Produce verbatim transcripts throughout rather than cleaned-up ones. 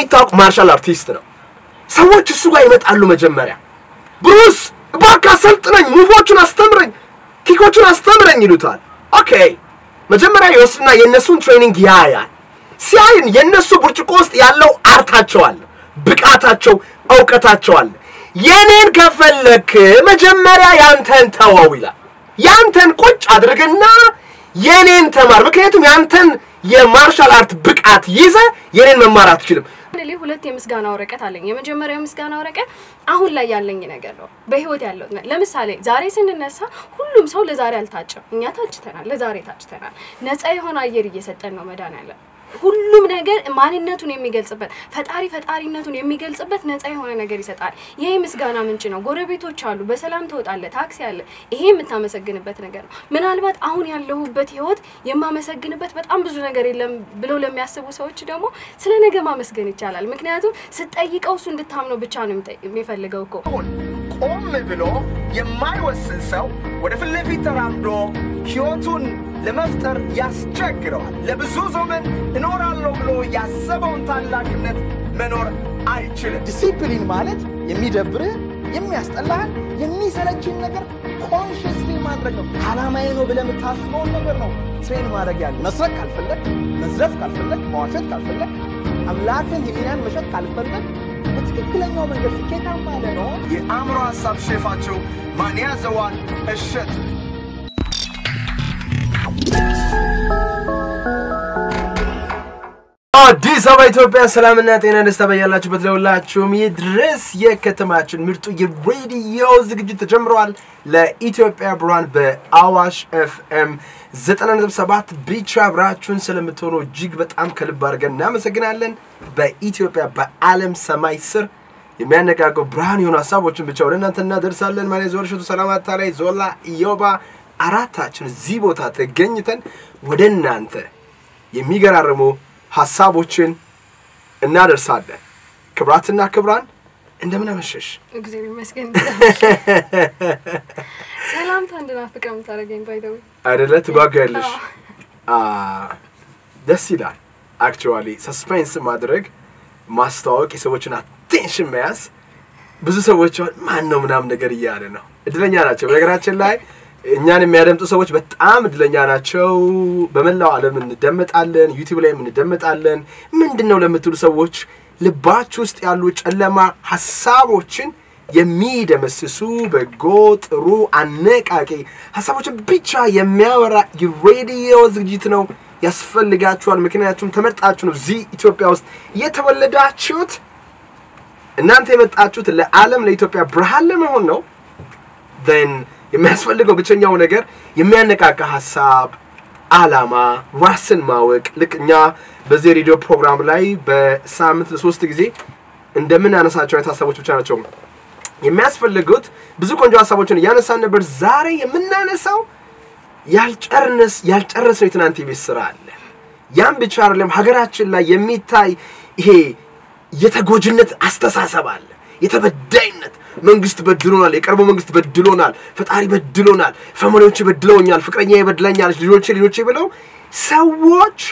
የምታውቁ ማርሻል አርቲስት ነው ሰዎች እሱ ጋር ይመጣሉ መጀመሪያ ብሩስ ባካ ሰልጥነኝ ሙቮቹን አስተምረኝ ኪኮቹን አስተምረኝ ይሉታል ኦኬ መጀመሪያ ይወስድና የነሱን ትሬኒንግ ያያል ሲያይን የነሱ ብርጭቆ ውስጥ ያለው አርታቸው አለ ብቃታቸው ዕውቀታቸው አለ የኔን ከፈለክ መጀመሪያ ያንተን ተወው ይላል ያንተን ቁጭ አድርገና የኔን ተማር ምክንያቱም ያንተን የማርሻል አርት ብቃት ይዘ የኔን መማር አትችልም ለሊ ሁለት የምስጋና ወረቀት አለኝ የመጀመሪያው ምስጋና ወረቀት አሁን ላይ ያለኝ ነገር ነው በህይወት ያለው ለምሳሌ ዛሬ ስንነሳ ሁሉም ሰው ለዛሬ አልታጨም እኛ ታጭተናል ለዛሬ ታጭተናል ነፃ የሆነ አየር እየሰጠን ነው መዳን ያለ ሁሉም ነገር ማንነቱን የሚገልጽበት ፈጣሪ ፈጣሪነቱን የሚገልጽበት ነፃ የሆነ ነገር ይሰጣል ይሄ ምስጋና ምንጭ ነው ጎረቤቶች አሉ በሰላም ተወጣለ ታክሲ አለ ይሄ የምታመሰግንበት ነገር ነው ምናልባት አሁን ያለሁበት ህይወት የማመሰግንበት በጣም ብዙ ነገር የለም ብለው ለሚያስቡ ሰዎች ደግሞ ስለ ነገ ማመስገን ይቻላል ምክንያቱም ስጠይቀው እሱ እንድታምነው ብቻ ነው የሚፈልገው እኮ ቆም ብሎ የማይወስን ሰው ወደ ፍለፊት ተራምዶ ህይወቱን ለመፍጠር ያስቸግራል ለብዙ ዘመን እኖራለሁ ብሎ ያሰበውን ታላቅነት መኖር አይችልም ዲሲፕሊን ማለት የሚደብርህ የሚያስጠላህ የሚሰለችህ ነገር ኮንሺየስሊ ማድረግ ነው አላማዬ ነው ብለህ የምታስበው ነገር ነው ትሬን ማድረግ ያለ መስረቅ ካልፈለክ መዝረፍ ካልፈለክ መዋሸት ካልፈለክ አምላክን ህሊናን መሸጥ ካልፈለክ በትክክለኛው መንገድ ስኬታማ ለመሆን የአእምሮ ሐሳብ ሼፋቸው ማን ያዘዋል እሸት አዲስ አበባ ኢትዮጵያ ሰላምና ጤና ደስታ በያላችሁበት ለሁላችሁም ይድረስ የከተማችን ምርጡ የሬዲዮ ዝግጅት ተጀምሯል ለኢትዮጵያ ብራን በአዋሽ ኤፍኤም ዘጠና ነጥብ ሰባት ብቻ አብራችሁን ስለምትሆኑ እጅግ በጣም ከልብ አድርገን እናመሰግናለን በኢትዮጵያ በዓለም ሰማይ ስር የሚያነቃቀው ብርሃን የሆኑ ሐሳቦችን ብቻ ወደ እናንተ እናደርሳለን ማለት ዞርሽቱ ሰላማታ ላይ ዞላ ኢዮባ አራታችን እዚህ ቦታ ተገኝተን ወደ እናንተ የሚገራርሙ ሐሳቦችን እናደርሳለን ክብራትና ክብራን እንደምን አመሸሽ እግዚአብሔር ይመስገን ሰላም ታንደናፍቀም ታረገኝ ባይደው አይደለ ትጓጓለሽ አ ደስ ይላል አክቹአሊ ሰስፔንስ ማድረግ ማስተዋወቅ የሰዎችን አቴንሽን መያዝ ብዙ ሰዎች ማን ነው ምናምን ነገር እያለ ነው እድለኛ ናቸው በነገራችን ላይ እኛን የሚያደምጡ ሰዎች በጣም እድለኛ ናቸው በመላው ዓለም እንደመጣለን ዩቲዩብ ላይ እንደመጣለን ምንድነው ለምትሉ ሰዎች ልባችሁ ውስጥ ያሉ ጨለማ ሐሳቦችን የሚደመስሱ በጎ ጥሩ አነቃቂ ሐሳቦችን ብቻ የሚያወራ የሬዲዮ ዝግጅት ነው ያስፈልጋችኋል ምክንያቱም ተመርጣችሁ ነው እዚህ ኢትዮጵያ ውስጥ የተወለዳችሁት እናንተ የመጣችሁት ለዓለም ለኢትዮጵያ ብርሃን ለመሆን ነው then የሚያስፈልገው ብቸኛው ነገር የሚያነቃቃ ሐሳብ አላማ ራስን ማወቅ ለኛ በዚህ ሬዲዮ ፕሮግራም ላይ በሳምንት ለሶስት ጊዜ እንደምን አነሳቸው የታሰቦች ብቻ ናቸው የሚያስፈልጉት ብዙ ቆንጆ ሐሳቦችን ያነሳን ነበር ዛሬ የምናነሳው ያልጨርነስ ያልጨረሰው የትናንት ቤት ስራ አለ ያን ብቻ አይደለም ሀገራችን ላይ የሚታይ ይሄ የተጎጅነት አስተሳሰብ አለ የተበዳይነት መንግስት በድሎናል የቀርቦ መንግስት በድሎናል ፈጣሪ በድሎናል ፈሞኔዎች በድለውኛል ፍቅረኛ ይበድለኛል ልጆቼ ልጆቼ ብለው ሰዎች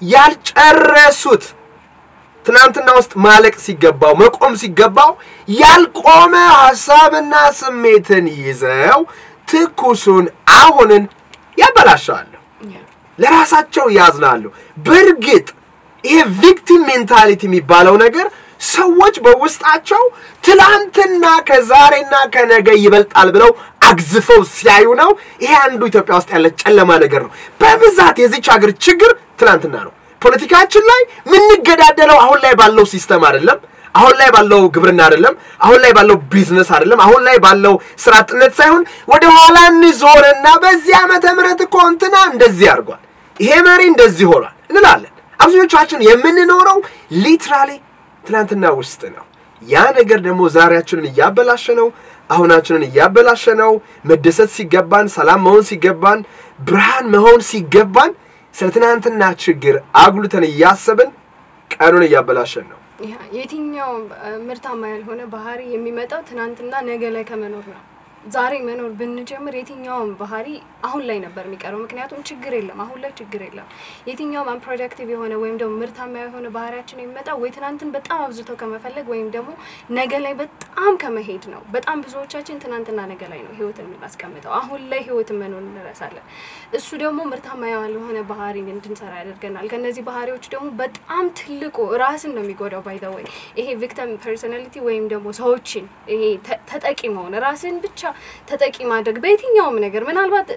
ያልጨረሱት ትናንትና ውስጥ ማለቅ ሲገባው መቆም ሲገባው ያልቆመ ሐሳብና ስሜትን ይዘው ትኩሱን አሁንን ያበላሻሉ ለራሳቸው ያዝናሉ በርግጥ ይሄ ቪክቲም ሜንታሊቲ የሚባለው ነገር ሰዎች በውስጣቸው ትላንትና ከዛሬና ከነገ ይበልጣል ብለው አግዝፈው ሲያዩ ነው ይሄ አንዱ ኢትዮጵያ ውስጥ ያለ ጨለማ ነገር ነው በብዛት የዚች ሀገር ችግር ትላንትና ነው ፖለቲካችን ላይ ምን ንገዳደለው አሁን ላይ ባለው ሲስተም አይደለም አሁን ላይ ባለው ግብርና አይደለም አሁን ላይ ባለው ቢዝነስ አይደለም አሁን ላይ ባለው ስራጥነት ሳይሆን ወደ ኋላ እንዞርና በዚህ ዓመተ ምህረት ኮንትና እንደዚህ አርጓል ይሄ መሪ እንደዚህ ሆኗል እንላለን አብዛኞቻችን የምንኖረው ሊትራሊ ትላንትና ውስጥ ነው ያ ነገር ደግሞ ዛሬያችንን ያበላሸ ነው አሁናችንን ያበላሸ ነው መደሰት ሲገባን ሰላም መሆን ሲገባን ብርሃን መሆን ሲገባን ስለትናንትና ችግር አጉልተን ያሰብን ቀኑን ያበላሸን ነው ያ የትኛው ምርታማ ያልሆነ ባህሪ የሚመጣው ትናንትና ነገ ላይ ከመኖር ነው ዛሬ መኖር ብንጀምር የትኛውም ባህሪ አሁን ላይ ነበር የሚቀረው ምክንያቱም ችግር የለም አሁን ላይ ችግር የለም የትኛውም አንፕሮዳክቲቭ የሆነ ወይም ደግሞ ምርታማ የሆነ ባህሪያችን የሚመጣው ወይ ትናንትን በጣም አብዝቶ ከመፈለግ ወይም ደግሞ ነገ ላይ በጣም ከመሄድ ነው በጣም ብዙዎቻችን ትናንትና ነገ ላይ ነው ህይወትን የምናስቀምጠው አሁን ላይ ህይወትን መኖር እንረሳለን እሱ ደግሞ ምርታማ የሆነ ባህሪን እንድንሰራ ያደርገናል ከነዚህ ባህሪዎች ደግሞ በጣም ትልቁ ራስን ነው የሚጎዳው ባይ ዘ ወይ ይሄ ቪክቲም ፐርሰናሊቲ ወይም ደግሞ ሰዎችን ይሄ ተጠቂ መሆን ራስን ብቻ ተጠቂ ማድረግ በየትኛውም ነገር ምናልባት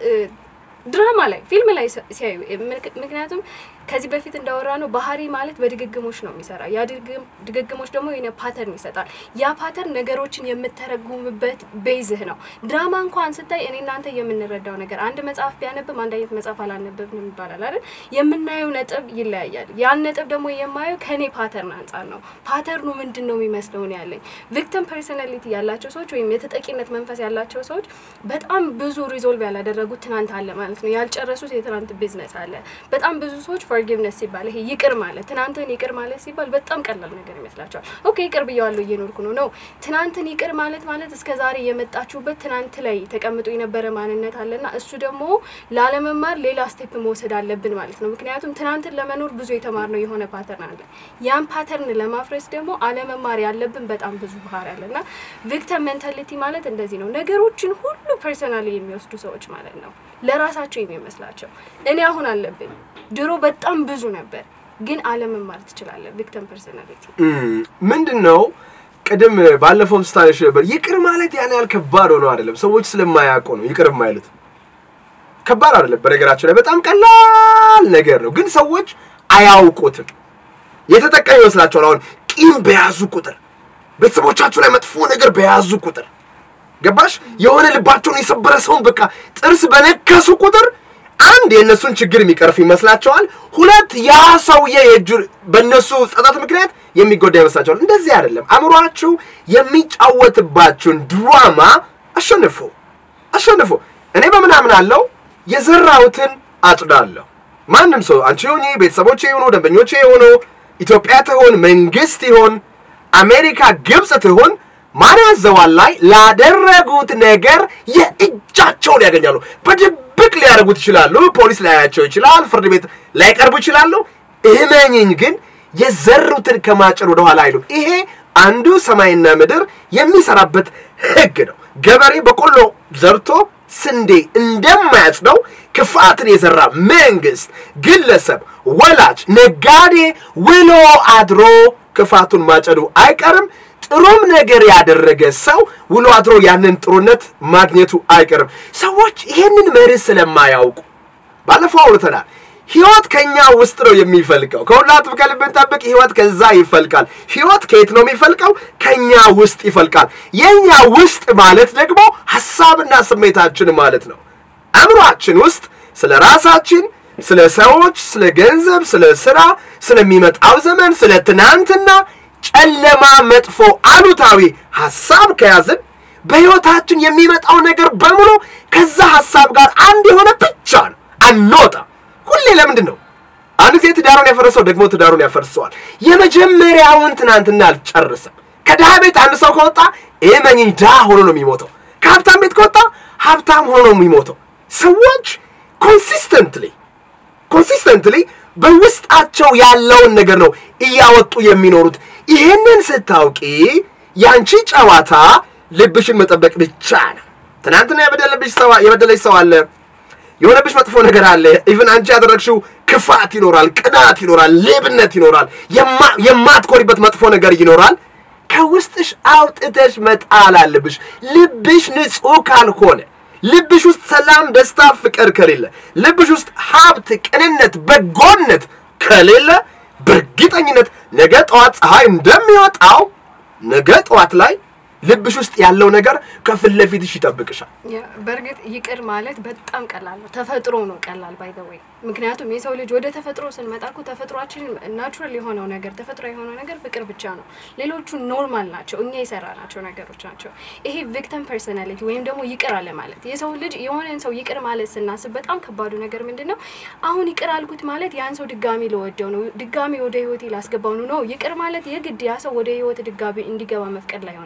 ድራማ ላይ ፊልም ላይ ሲያዩ ምክንያቱም ከዚህ በፊት እንዳወራ ነው ባህሪ ማለት በድግግሞሽ ነው የሚሰራ ያ ድግግሞሽ ደግሞ የነ ፓተርን ይሰጣል ያ ፓተርን ነገሮችን የምትተረጉምበት ቤዝህ ነው ድራማ እንኳን ስታይ እኔ እናንተ የምንረዳው ነገር አንድ መጽሐፍ ቢያነብም አንድ አይነት መጽሐፍ አላነበብንም ይባላል አይደል የምናየው ነጥብ ይለያያል ያን ነጥብ ደግሞ የማየው ከኔ ፓተርን አንፃር ነው ፓተርኑ ምንድነው የሚመስለው ነው ያለኝ ቪክቲም ፐርሰናሊቲ ያላቸው ሰዎች ወይም የተጠቂነት መንፈስ ያላቸው ሰዎች በጣም ብዙ ሪዞልቭ ያላደረጉት ትናንት አለ ማለት ነው ያልጨረሱት የትናንት ቢዝነስ አለ በጣም ብዙ ሰዎች forgiveness ሲባል ይሄ ይቅር ማለት ትናንትን ይቅር ማለት ሲባል በጣም ቀላል ነገር ይመስላችኋል ኦኬ ይቅር ብያለሁ እየኖርኩ ነው ነው ትናንትን ይቅር ማለት ማለት እስከ ዛሬ የመጣችሁበት ትናንት ላይ ተቀምጦ የነበረ ማንነት አለና እሱ ደግሞ ላለመማር ሌላ ስቴፕ መውሰድ አለብን ማለት ነው ምክንያቱም ትናንትን ለመኖር ብዙ የተማርነው የሆነ ፓተርን አለ ያን ፓተርን ለማፍረስ ደግሞ አለመማር ያለብን በጣም ብዙ ባህሪ አለና ቪክቲም ሜንታሊቲ ማለት እንደዚህ ነው ነገሮችን ሁሉ ፐርሰናሊ የሚወስዱ ሰዎች ማለት ነው ለራሳቸው የሚመስላቸው እኔ አሁን አለብኝ ድሮ በጣም ብዙ ነበር ግን አለመማር ትችላለህ ቪክቲም ፐርሰናሊቲ ምንድነው ቀደም ባለፈው ስታይልሽ ነበር ይቅር ማለት ያን ያህል ከባድ ሆኖ አይደለም ሰዎች ስለማያውቁ ነው ይቅር የማይሉት ከባድ አይደለም በነገራችን ላይ በጣም ቀላል ነገር ነው ግን ሰዎች አያውቁትም የተጠቀመ ይመስላችኋል አሁን ቂም በያዙ ቁጥር ቤተሰቦቻቸው ላይ መጥፎ ነገር በያዙ ቁጥር ገባሽ የሆነ ልባቸውን የሰበረ ሰውን በቃ ጥርስ በነከሱ ቁጥር አንድ የነሱን ችግር የሚቀርፍ ይመስላችኋል ሁለት ያ ሰውዬ የጁ በነሱ ጸጸት ምክንያት የሚጎዳ ይመስላችኋል እንደዚህ አይደለም አምሯችሁ የሚጫወትባችሁን ድራማ አሸንፉ አሸንፉ እኔ በመናምን አለው የዘራውትን አጥዳለሁ ማንንም ሰው አንቺ ሆኚ ቤተሰቦቼ ይሁኑ ደንበኞቼ ይሁኑ ኢትዮጵያ ተሆን መንግስት ይሁን አሜሪካ ግብጽ ተሆን ማርያዘዋል ላይ ላደረጉት ነገር የእጃቸውን ያገኛሉ በድብቅ ሊያደርጉት ይችላሉ ፖሊስ ላያቸው ይችላል ፍርድ ቤት ላይቀርቡ ይችላሉ እመኝኝ ግን የዘሩትን ከማጨር ወደ ኋላ አይሉ ይሄ አንዱ ሰማይና ምድር የሚሰራበት ህግ ነው ገበሬ በቆሎ ዘርቶ ስንዴ እንደማያጭደው ክፋትን የዘራ መንግስት ግለሰብ ወላጅ ነጋዴ ውሎ አድሮ ክፋቱን ማጨዱ አይቀርም ጥሩም ነገር ያደረገ ሰው ውሎ አድሮ ያንን ጥሩነት ማግኘቱ አይቀርም ሰዎች ይሄንን መርስ ስለማያውቁ ባለፈው አውርተናል ህይወት ከኛ ውስጥ ነው የሚፈልቀው ከሁላቱ ከልብን ተጠብቅ ህይወት ከዛ ይፈልቃል ህይወት ከየት ነው የሚፈልቀው ከኛ ውስጥ ይፈልቃል የኛ ውስጥ ማለት ደግሞ ሐሳብና ስሜታችን ማለት ነው አምሯችን ውስጥ ስለ ራሳችን ስለ ሰዎች ስለ ገንዘብ ስለ ስራ ስለሚመጣው ዘመን ስለ ትናንትና ጨለማ መጥፎ አሉታዊ ሐሳብ ከያዝን በህይወታችን የሚመጣው ነገር በሙሉ ከዛ ሐሳብ ጋር አንድ የሆነ ብቻ ነው አንወጣ ሁሌ ለምንድን ነው አንድ ጊዜ ትዳሩን ያፈርሰው ደግሞ ትዳሩን ያፈርሰዋል የመጀመሪያውን ትናንትና አልጨረሰም ከድሃ ቤት አንድ ሰው ከወጣ እመኝኝ ድሃ ሆኖ ነው የሚሞተው ከሀብታም ቤት ከወጣ ሀብታም ሆኖ ነው የሚሞተው ሰዎች ኮንሲስተንትሊ ኮንሲስተንትሊ በውስጣቸው ያለውን ነገር ነው እያወጡ የሚኖሩት ይሄንን ስታውቂ ያንቺ ጨዋታ ልብሽን መጠበቅ ብቻ ነው ትናንትና የበደለብሽ ሰው የበደለሽ ሰው አለ የሆነብሽ መጥፎ ነገር አለ ኢቭን አንቺ ያደረግሽው ክፋት ይኖራል ቅናት ይኖራል ሌብነት ይኖራል የማትኮሪበት መጥፎ ነገር ይኖራል ከውስጥሽ አውጥተሽ መጣል አለብሽ ልብሽ ንጹህ ካልሆነ ልብሽ ውስጥ ሰላም ደስታ ፍቅር ከሌለ ልብሽ ውስጥ ሀብት ቅንነት በጎነት ከሌለ በርግጠኝነት ነገ ጧት ፀሐይ እንደሚወጣው ነገ ጧት ላይ ልብሽ ውስጥ ያለው ነገር ከፍል ለፊትሽ ይጠብቅሻል ያ በርግጥ ይቅር ማለት በጣም ቀላል ነው ተፈጥሮ ነው ቀላል ባይ ዘ ወይ ምክንያቱም የሰው ልጅ ወደ ተፈጥሮ ስንመጣኩ ተፈጥሯችን ናቹራል የሆነው ነገር ተፈጥሮ የሆነው ነገር ፍቅር ብቻ ነው ሌሎቹ ኖርማል ናቸው እኛ የሰራናቸው ነገሮች ናቸው ይሄ ቪክቲም ፐርሰናሊቲ ወይም ደግሞ ይቅር አለ ማለት የሰው ልጅ የሆነን ሰው ይቅር ማለት ስናስብ በጣም ከባዱ ነገር ምንድነው አሁን ይቅር አልኩት ማለት ያን ሰው ድጋሚ ለወደው ነው ድጋሚ ወደ ህይወቴ ላስገባው ነው ይቅር ማለት የግድ ያ ሰው ወደ ህይወት ድጋሚ እንዲገባ መፍቀድ ላይ ሆነ ይችላል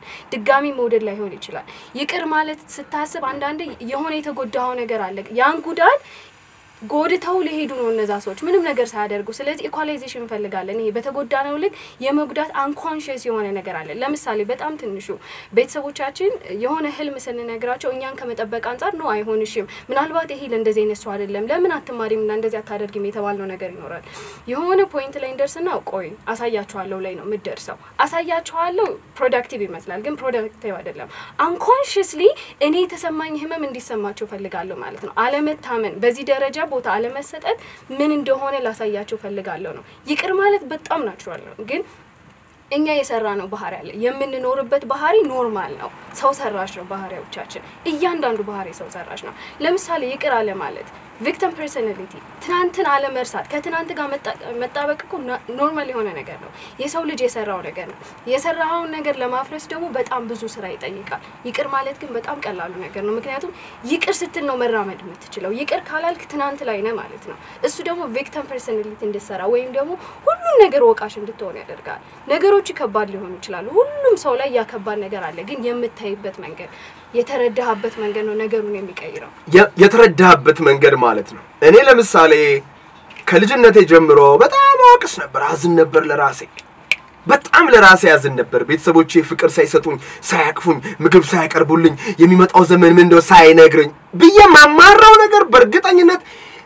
ድጋሚ መውደድ ላይ ሆን ይችላል ይቅር ማለት ስታስብ አንዳንዴ የሆነ የተጎዳው ነገር አለ ያን ጉዳት ጎድተው ለሄዱ ነው እነዛ ሰዎች ምንም ነገር ሳያደርጉ ስለዚህ ኢኳላይዜሽን ፈልጋለን ይሄ በተጎዳነው ልክ የመጉዳት አንኮንሺየስ የሆነ ነገር አለ ለምሳሌ በጣም ትንሹ ቤተሰቦቻችን የሆነ ህልም ስንነግራቸው እኛን ከመጠበቅ አንፃር ነው አይሆንሽም ምናልባት ይሄ ለእንደዚህ አይነት ሰው አይደለም ለምን አትማሪም እና እንደዚህ አታደርጊም የተባለው ነገር ይኖራል የሆነ ፖይንት ላይ እንደርስና ቆይ አሳያችኋለሁ ላይ ነው ምድርሰው አሳያችኋለሁ ፕሮዳክቲቭ ይመስላል ግን ፕሮዳክቲቭ አይደለም አንኮንሺየስሊ እኔ ተሰማኝ ህመም እንዲሰማቸው ፈልጋለሁ ማለት ነው አለመታመን በዚህ ደረጃ ቦታ አለመሰጠት ምን እንደሆነ ላሳያችሁ ፈልጋለሁ ነው ይቅር ማለት በጣም ናቹራል ነው ግን እኛ የሰራነው ባህሪ አለ የምንኖርበት ባህሪ ኖርማል ነው ሰው ሰራሽ ነው ባህሪዎቻችን እያንዳንዱ ባህሪ ሰው ሰራሽ ነው ለምሳሌ ይቅር አለ ማለት victim personality ትናንትን አለ መርሳት ከትናንት ጋር መጣበቅ እኮ ኖርማል የሆነ ነገር ነው የሰው ልጅ የሰራው ነገር ነው የሰራው ነገር ለማፍረስ ደግሞ በጣም ብዙ ስራ ይጠይቃል ይቅር ማለት ግን በጣም ቀላሉ ነገር ነው ምክንያቱም ይቅር ስትል ነው መራመድ የምትችለው ይቅር ካላልክ ትናንት ላይ ነህ ማለት ነው እሱ ደግሞ victim personality እንድትሰራ ወይም ደግሞ ሁሉ ነገር ወቃሽ እንድትሆን ያደርጋል ነገሮች ከባድ ሊሆኑ ይችላሉ ሁሉም ሰው ላይ ያከባድ ነገር አለ ግን የምታይበት መንገድ የተረዳህበት መንገድ ነው ነገሩን የሚቀይረው የተረዳህበት መንገድ ማለት ነው እኔ ለምሳሌ ከልጅነቴ ጀምሮ በጣም አውቅስ ነበር አዝን ነበር ለራሴ በጣም ለራሴ ያዝን ነበር ቤተሰቦቼ ፍቅር ሳይሰጡኝ ሳያቅፉኝ ምግብ ሳያቀርቡልኝ የሚመጣው ዘመን ምን እንደው ሳይነግረኝ በየማማራው ነገር በርግጠኝነት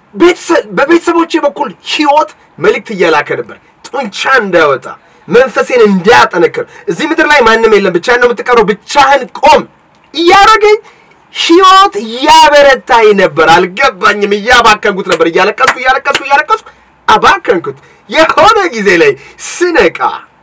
በቤተሰቦቼ በኩል ህይወት መልእክት እያላከ ነበር ጡንቻ እንዳወጣ መንፈሴን እንዲያጠነክር እዚህ ምድር ላይ ማንንም የለም ብቻህን ነው የምትቀረው ብቻህን ቆም ያረገኝ ህይወት ያበረታኝ ነበር አልገባኝም ያባከንኩት ነበር ያለቀስኩ ያለቀስኩ ያለቀስኩ አባከንኩት የሆነ ጊዜ ላይ ስነቃ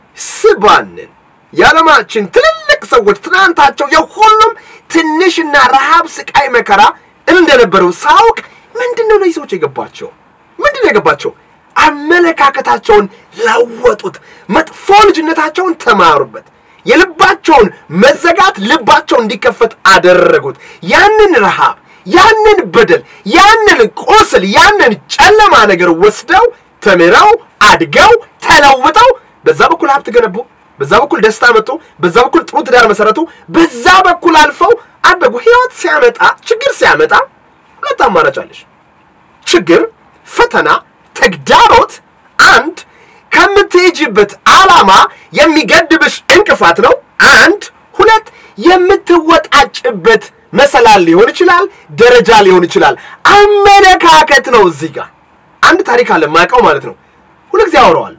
ስባንን ያለማችን ትልልቅ ሰዎች ትናንታቸው የሁሉም ትንሽና ረሃብ ስቃይ መከራ እንደነበረው ሳውቅ ምንድነው ነው ይሰዎች የገባቸው ምንድነው የገባቸው አመለካከታቸውን ለወጡት መጥፎ ልጅነታቸውን ተማሩበት የልባቸውን መዘጋት ልባቸው እንዲከፈት አደረጉት ያንን ረሃብ ያንን በደል ያንን ቆስል ያንን ጨለማ ነገር ወስደው ተመራው አድገው ተለውጠው በዛ በኩል ሀብት ገነቡ በዛ በኩል ደስታ መጡ በዛ በኩል ጥሩ ትዳር መሰረቱ በዛ በኩል አልፈው አደጉ ህይወት ሲያመጣ ችግር ሲያመጣ ሁለት አማራጭ አለሽ ችግር ፈተና ተግዳሮት አንድ ከምትሄጂበት ዓላማ የሚገድብሽ እንቅፋት ነው አንድ ሁለት የምትወጣጭበት መሰላል ሊሆን ይችላል ደረጃ ሊሆን ይችላል አመለካከት ነው እዚህ ጋር አንድ ታሪክ አለ ማቀው ማለት ነው ሁሉ ጊዜ አወራዋለሁ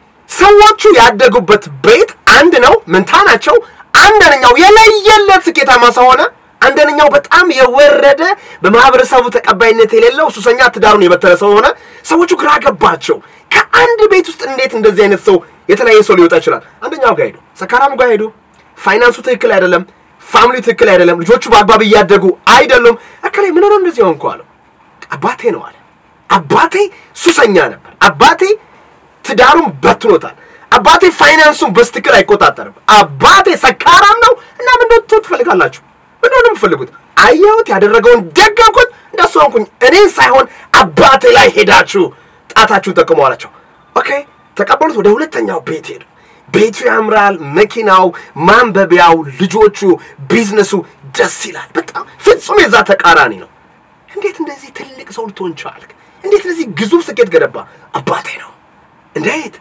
ሰዎቹ ያደጉበት ቤት አንድ ነው መንታናቸው አንደኛው የለየለት ስኬታማ ሰው ሆነ አንደኛው በጣም የወረደ በማህበረሰቡ ተቀባይነት የሌለው ሱሰኛ ትዳሩን የበተለ ሰው ሆነ ሰዎቹ ግራ ገባቸው ከአንድ ቤት ውስጥ እንዴት እንደዚህ አይነት ሰው የተለያየ ሰው ሊወጣ ይችላል አንደኛው ጋር ሄዱ ሰካራም ጋር ሄዱ ፋይናንሱ ትክክል አይደለም ፋሚሊ ትክክል አይደለም ልጆቹ በአግባብ ያደጉ አይደሉም አከለ ምን ነው እንደዚህ ሆንኩ አለ አባቴ ነው አለ አባቴ ሱሰኛ ነበር አባቴ ትዳሩን በትኖታል አባቴ ፋይናንሱን በስትክክል አይቆጣጠርም አባቴ ሰካራም ነው እና ምን ነው ትፈልጋላችሁ ምን ነው የምትፈልጉት አየሁት ያደረገውን ደጋኩት እንደሱ ሆንኩኝ እኔ ሳይሆን አባቴ ላይ ሄዳችሁ ጣታችሁን ተቀመዋላችሁ ኦኬ ተቀበሉት ወደ ሁለተኛው ቤት ሄዱ ቤቱ ያምራል መኪናው ማንበቢያው ልጆቹ ቢዝነሱ ደስ ይላል በጣም ፍጹም የዛ ተቃራኒ ነው እንዴት እንደዚህ ትልቅ ሰው ልትሆን ቻልክ እንዴት እንደዚህ ግዙፍ ስኬት ገነባ አባቴ ነው እንዴት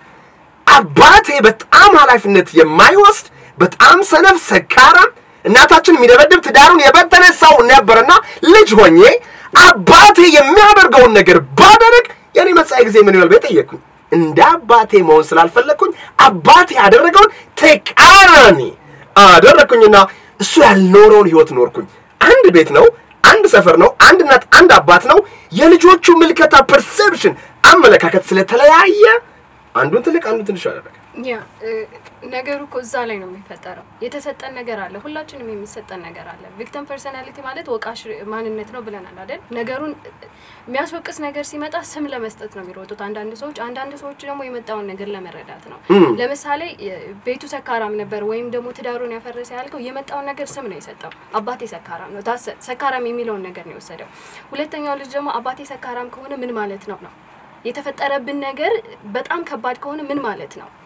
አባቴ በጣም ኃላፊነት የማይወስድ በጣም ሰነፍ ሰካራም እናታችን የሚደበድብ ትዳሩን የበተነ ሰው ነበርና ልጅ ሆኜ አባቴ የሚያደርገውን ነገር ባደረግ የኔ መጻኢ ጊዜ ምን ይወል በጠየቁኝ እንደ አባቴ መሆን ስላልፈለኩኝ አባቴ ያደረገውን ተቃራኒ አደረኩኝና እሱ ያልኖረውን ህይወት ኖርኩኝ አንድ ቤት ነው አንድ ሰፈር ነው አንድ እናት አንድ አባት ነው የልጆቹ ምልከታ ፐርሰፕሽን አመለካከት ስለተለያየ አንዱን ትልቅ አንዱን ትንሽ አደረገ ያ ነገሩ እኮ እዛ ላይ ነው የሚፈጠረው የተሰጠን ነገር አለ ሁላችንም የሚሰጠን ነገር አለ victim personality ማለት ወቃሽ ማንነት ነው ብለናል አይደል ነገሩን የሚያስወቅስ ነገር ሲመጣ ስም ለመስጠት ነው የሚሮጡት አንዳንድ ሰዎች አንዳንድ ሰዎች ደግሞ የመጣውን ነገር ለመረዳት ነው ለምሳሌ ቤቱ ሰካራም ነበር ወይም ደግሞ ትዳሩን ያፈረሰ ያልከው የመጣውን ነገር ስም ነው የሰጠው አባቴ ሰካራም ነው ታሰ ሰካራም የሚለውን ነገር ነው የወሰደው ሁለተኛው ልጅ ደግሞ አባቴ ሰካራም ከሆነ ምን ማለት ነው ነው የተፈጠረብን ነገር በጣም ከባድ ከሆነ ምን ማለት ነው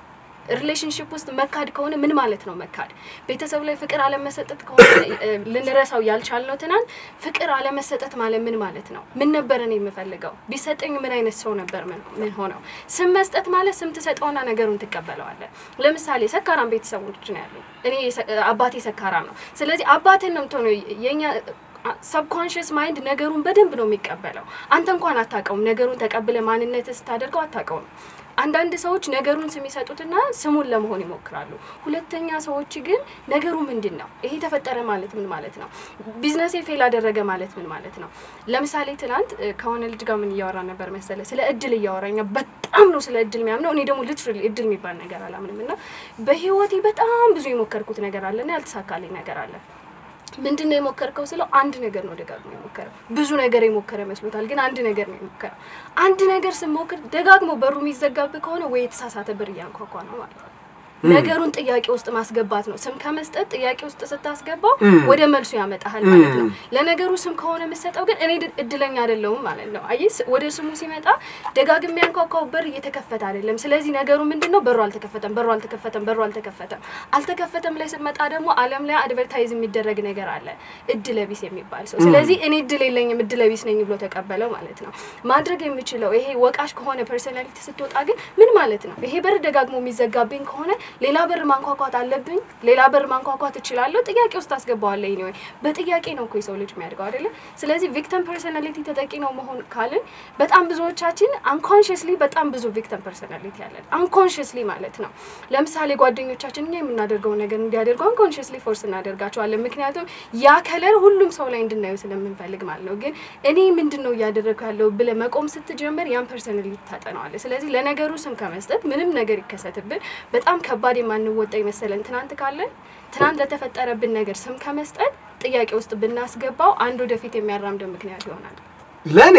ሪሌሽንሺፕ ውስጥ መካድ ከሆነ ምን ማለት ነው መካድ ቤተሰብ ላይ ፍቅር አለመሰጠት ከሆነ ልንረሳው ያልቻልነው ትናንት ፍቅር አለመሰጠት ማለት ምን ማለት ነው ምን ነበር እኔ የምፈልገው ቢሰጠኝ ምን አይነት ሰው ነበር ምን ምን ሆነው ስም መስጠት ማለት ስም ተሰጠውና ነገሩን ተቀበለዋለህ ለምሳሌ ሰካራም ቤተሰቦች ነው ያለው እኔ አባቴ ሰካራም ነው ስለዚህ አባቴን ነው ተሆነ የኛ subconscious mind ነገሩን በደንብ ነው የሚቀበለው አንተ እንኳን አታውቀውም ነገሩን ተቀበለ ማንነትስ ታደርገው አታውቀውም አንዳንድ ሰዎች ነገሩን ስም ይሰጡትና ስሙን ለመሆን ይሞክራሉ ሁለተኛ ሰዎች ግን ነገሩ ምንድነው ይሄ ተፈጠረ ማለት ምን ማለት ነው ቢዝነስ ፌል አደረገ ማለት ምን ማለት ነው ለምሳሌ ትናንት ከሆነ ልጅ ጋር ምን ያወራ ነበር መሰለ ስለ እድል ያወራኛ በጣም ነው ስለ እድል የሚያምነው እኔ ደግሞ ሊትራሊ እድል የሚባል ነገር አላምንምና በህይወቴ በጣም ብዙ የሞከርኩት ነገር አለና ያልተሳካልኝ ነገር አለ ምንድነው የሞከርከው ስለው አንድ ነገር ነው ደጋግሞ የሞከረው ብዙ ነገር የሞከረ መስሎታል ግን አንድ ነገር ነው የሞከረው አንድ ነገር ስሞክር ደጋግሞ በሩ የሚዘጋብ ከሆነ ወይ የተሳሳተ በር ያንኳኳ ነው ማለት ነው ነገሩን ጥያቄ ውስጥ ማስገባት ነው ስም ከመስጠት ጥያቄ ውስጥ ስታስገባው ወደ መልሱ ያመጣሃል ማለት ነው ለነገሩ ስም ከሆነ መስጠው ግን እኔ እድለኛ አይደለሁም ማለት ነው አይስ ወደ ስሙ ሲመጣ ደጋግም ያንኳኳው በር እየተከፈተ አይደለም ስለዚህ ነገሩ ምንድነው በሩ አልተከፈተም በሩ አልተከፈተም በሩ አልተከፈተም አልተከፈተም ላይ ስመጣ ደግሞ ዓለም ላይ አድቨርታይዝ የሚደረግ ነገር አለ እድለቢስ የሚባል ሰው ስለዚህ እኔ እድል የለኝም እድለቢስ ነኝ ብሎ ተቀበለው ማለት ነው ማድረግ የሚችለው ይሄ ወቃሽ ከሆነ ፐርሰናሊቲ ስትወጣ ግን ምን ማለት ነው ይሄ በር ደጋግሞ የሚዘጋብኝ ከሆነ ሌላ በር ማንኳኳት አለብኝ ሌላ በር ማንኳኳት እችላለሁ ጥያቄ ውስጥ አስገባዋለሁ ይሄ ነው በጥያቄ ነው እኮ የሰው ልጅ የሚያድገው አይደለ ስለዚህ ቪክቲም ፐርሰናሊቲ ተጠቂ ነው መሆን ካልን በጣም ብዙዎቻችን unconsciously በጣም ብዙ ቪክቲም ፐርሰናሊቲ ያለን unconsciously ማለት ነው ለምሳሌ ጓደኞቻችን እኛ የምናደርገው ነገር እንዲያደርጉ unconsciously ፎርስ እናደርጋቸዋለን ምክንያቱም ያ ከለር ሁሉም ሰው ላይ እንድናየው ስለምንፈልግ ማለት ነው ግን እኔ ምንድነው ያደረኩ ያለው ብለ መቆም ስትጀምር ያን ፐርሰናሊቲ ታጠናዋለህ ስለዚህ ለነገሩ ስም ከመስጠት ምንም ነገር ይከሰትብን በጣም ባዲ ማንወጣ ይመስለን ትናንት ካለ ትናንት ለተፈጠረብን ነገር ስም ከመስጠት ጥያቄ ውስጥ ብናስገባው አንድ ወደፊት የሚያራምደው ምክንያት ይሆናል ለኔ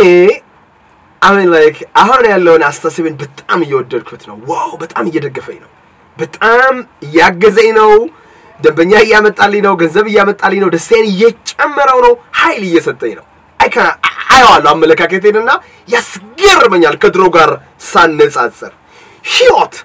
I mean like አሁን ያለውን አስተሳሰብን በጣም እየወደድኩት ነው ዋው በጣም እየደገፈኝ ነው በጣም ያገዘኝ ነው ደንበኛ እያመጣልኝ ነው ገንዘብ እያመጣልኝ ነው ደስታን እየጨመረው ነው ኃይል እየሰጠኝ ነው አይካ አይዋል አመለካከቴንና ያስገርመኛል ከድሮ ጋር ሳነጻጽር ህይወት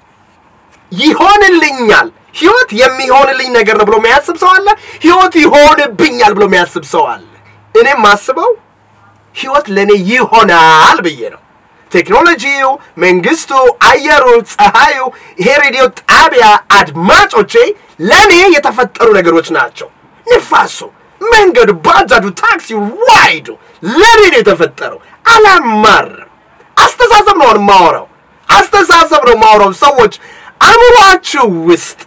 ይሆንልኛል ህይወት የሚሆንልኝ ነገር ነው ብሎ የሚያስብ ሰው አለ ህይወት ይሆንብኛል ብሎ የሚያስብ ሰው አለ እኔ ማስበው ህይወት ለኔ ይሆናል ብዬ ነው ቴክኖሎጂው መንግስቱ አየሩ ፀሐዩ ይሄ ሬዲዮ ጣቢያ አድማጮቼ ለኔ የተፈጠሩ ነገሮች ናቸው ንፋሱ መንገዱ ባጃጁ ታክሲው ዋይዱ ለኔ ነው የተፈጠረው አላማርም አስተሳሰብ ነው ማወራው አስተሳሰብ ነው ማወራው ሰዎች አምሯችሁ ውስጥ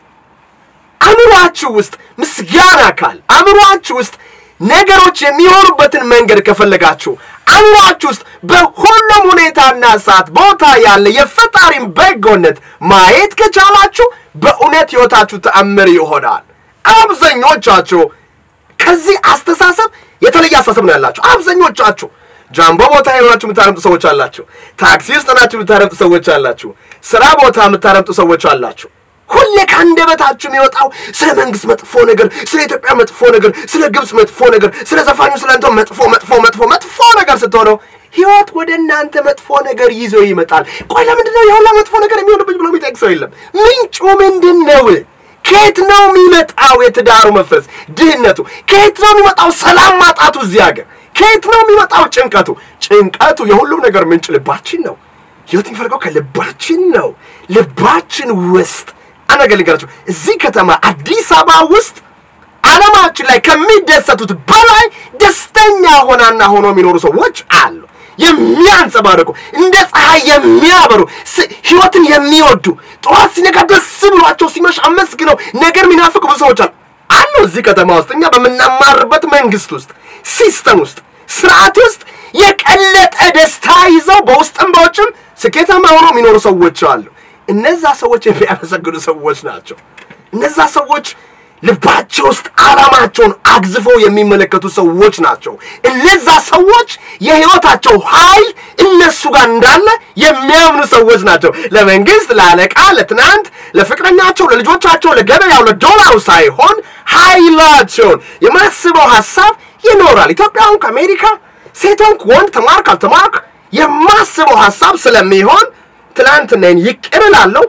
አምሯችሁ ውስጥ ምስጋና ካል አምሯችሁ ውስጥ ነገሮች የሚሆኑበትን መንገድ ከፈለጋችሁ አምሯችሁ ውስጥ በሁሉም ሁኔታና ሰዓት ቦታ ያለ የፈጣሪን በጎነት ማየት ከቻላችሁ በእውነት ህይወታችሁ ተአምር ይሆናል አብዛኞቻችሁ ከዚህ አስተሳሰብ የተለየ አስተሳሰብ ነው ያላችሁ አብዛኞቻችሁ ጃምቦ ቦታ ሄራችሁ ምታረምጡ ሰዎች አላችሁ ታክሲ ውስጥ ናችሁ ምታረምጡ ሰዎች አላችሁ ስራ ቦታ ምታረምጡ ሰዎች አላችሁ ሁሌ ካንደበታችሁ የሚወጣው ስለ መንግስት መጥፎ ነገር ስለ ኢትዮጵያ መጥፎ ነገር ስለ ግብጽ መጥፎ ነገር ስለ ዘፋኙ ስለ አንተ መጥፎ መጥፎ መጥፎ መጥፎ ነገር ስትሆነው ህይወት ወደናንተ መጥፎ ነገር ይዞ ይመጣል ቆይ ለምንድነው የሁላ መጥፎ ነገር የሚሆንብኝ ብሎ የሚጠቅሰው የለም ምንጩ ምንድነው ከየት ነው የሚመጣው የትዳሩ መፍረስ ድህነቱ ከየት ነው የሚመጣው ሰላም ማጣቱ እዚህ ሀገር ከየት ነው የሚመጣው ጭንቀቱ ጭንቀቱ የሁሉም ነገር ምንጭ ልባችን ነው ህይወት የሚፈልገው ከልባችን ነው ልባችን ውስጥ አናገልጋችሁ እዚህ ከተማ አዲስ አበባ ውስጥ ዓለማችን ላይ ከሚደሰቱት በላይ ደስተኛ ሆናና ሆኖ የሚኖሩ ሰዎች አሉ የሚያንጸባርቁ እንደ ፀሐይ የሚያበሩ ህይወትን የሚወዱ ጠዋት ሲነጋ ደስ ብሏቸው ሲመሽ አመስግነው ነገር የሚናፍቁ ሰዎች አሉ አሉ እዚህ ከተማ ውስጥ እኛ በመናማርበት መንግስት ውስጥ ሲስተም ውስጥ ስርዓት ውስጥ የቀለጠ ደስታ ይዘው በውስጥም በውጭም ስኬታማ ሆነው የሚኖሩ ሰዎች አሉ እነዛ ሰዎች የሚያመሰግኑ ሰዎች ናቸው እነዛ ሰዎች ልባቸው ውስጥ ዓላማቸውን አግዝፈው የሚመለከቱ ሰዎች ናቸው እነዛ ሰዎች የህይወታቸው ኃይል እነሱ ጋር እንዳለ የሚያምኑ ሰዎች ናቸው ለመንግስት ለአለቃ ለትናንት ለፍቅረኛቸው ለልጆቻቸው ለገበያው ለዶላሩ ሳይሆን ኃይላቸውን የማስበው ሐሳብ ይኖራል ኢትዮጵያውን ከአሜሪካ ሴቶን ወንድ ተማርክ አልተማርክ የማስበው ሐሳብ ስለሚሆን ትላንት ነኝ ይቅርላለሁ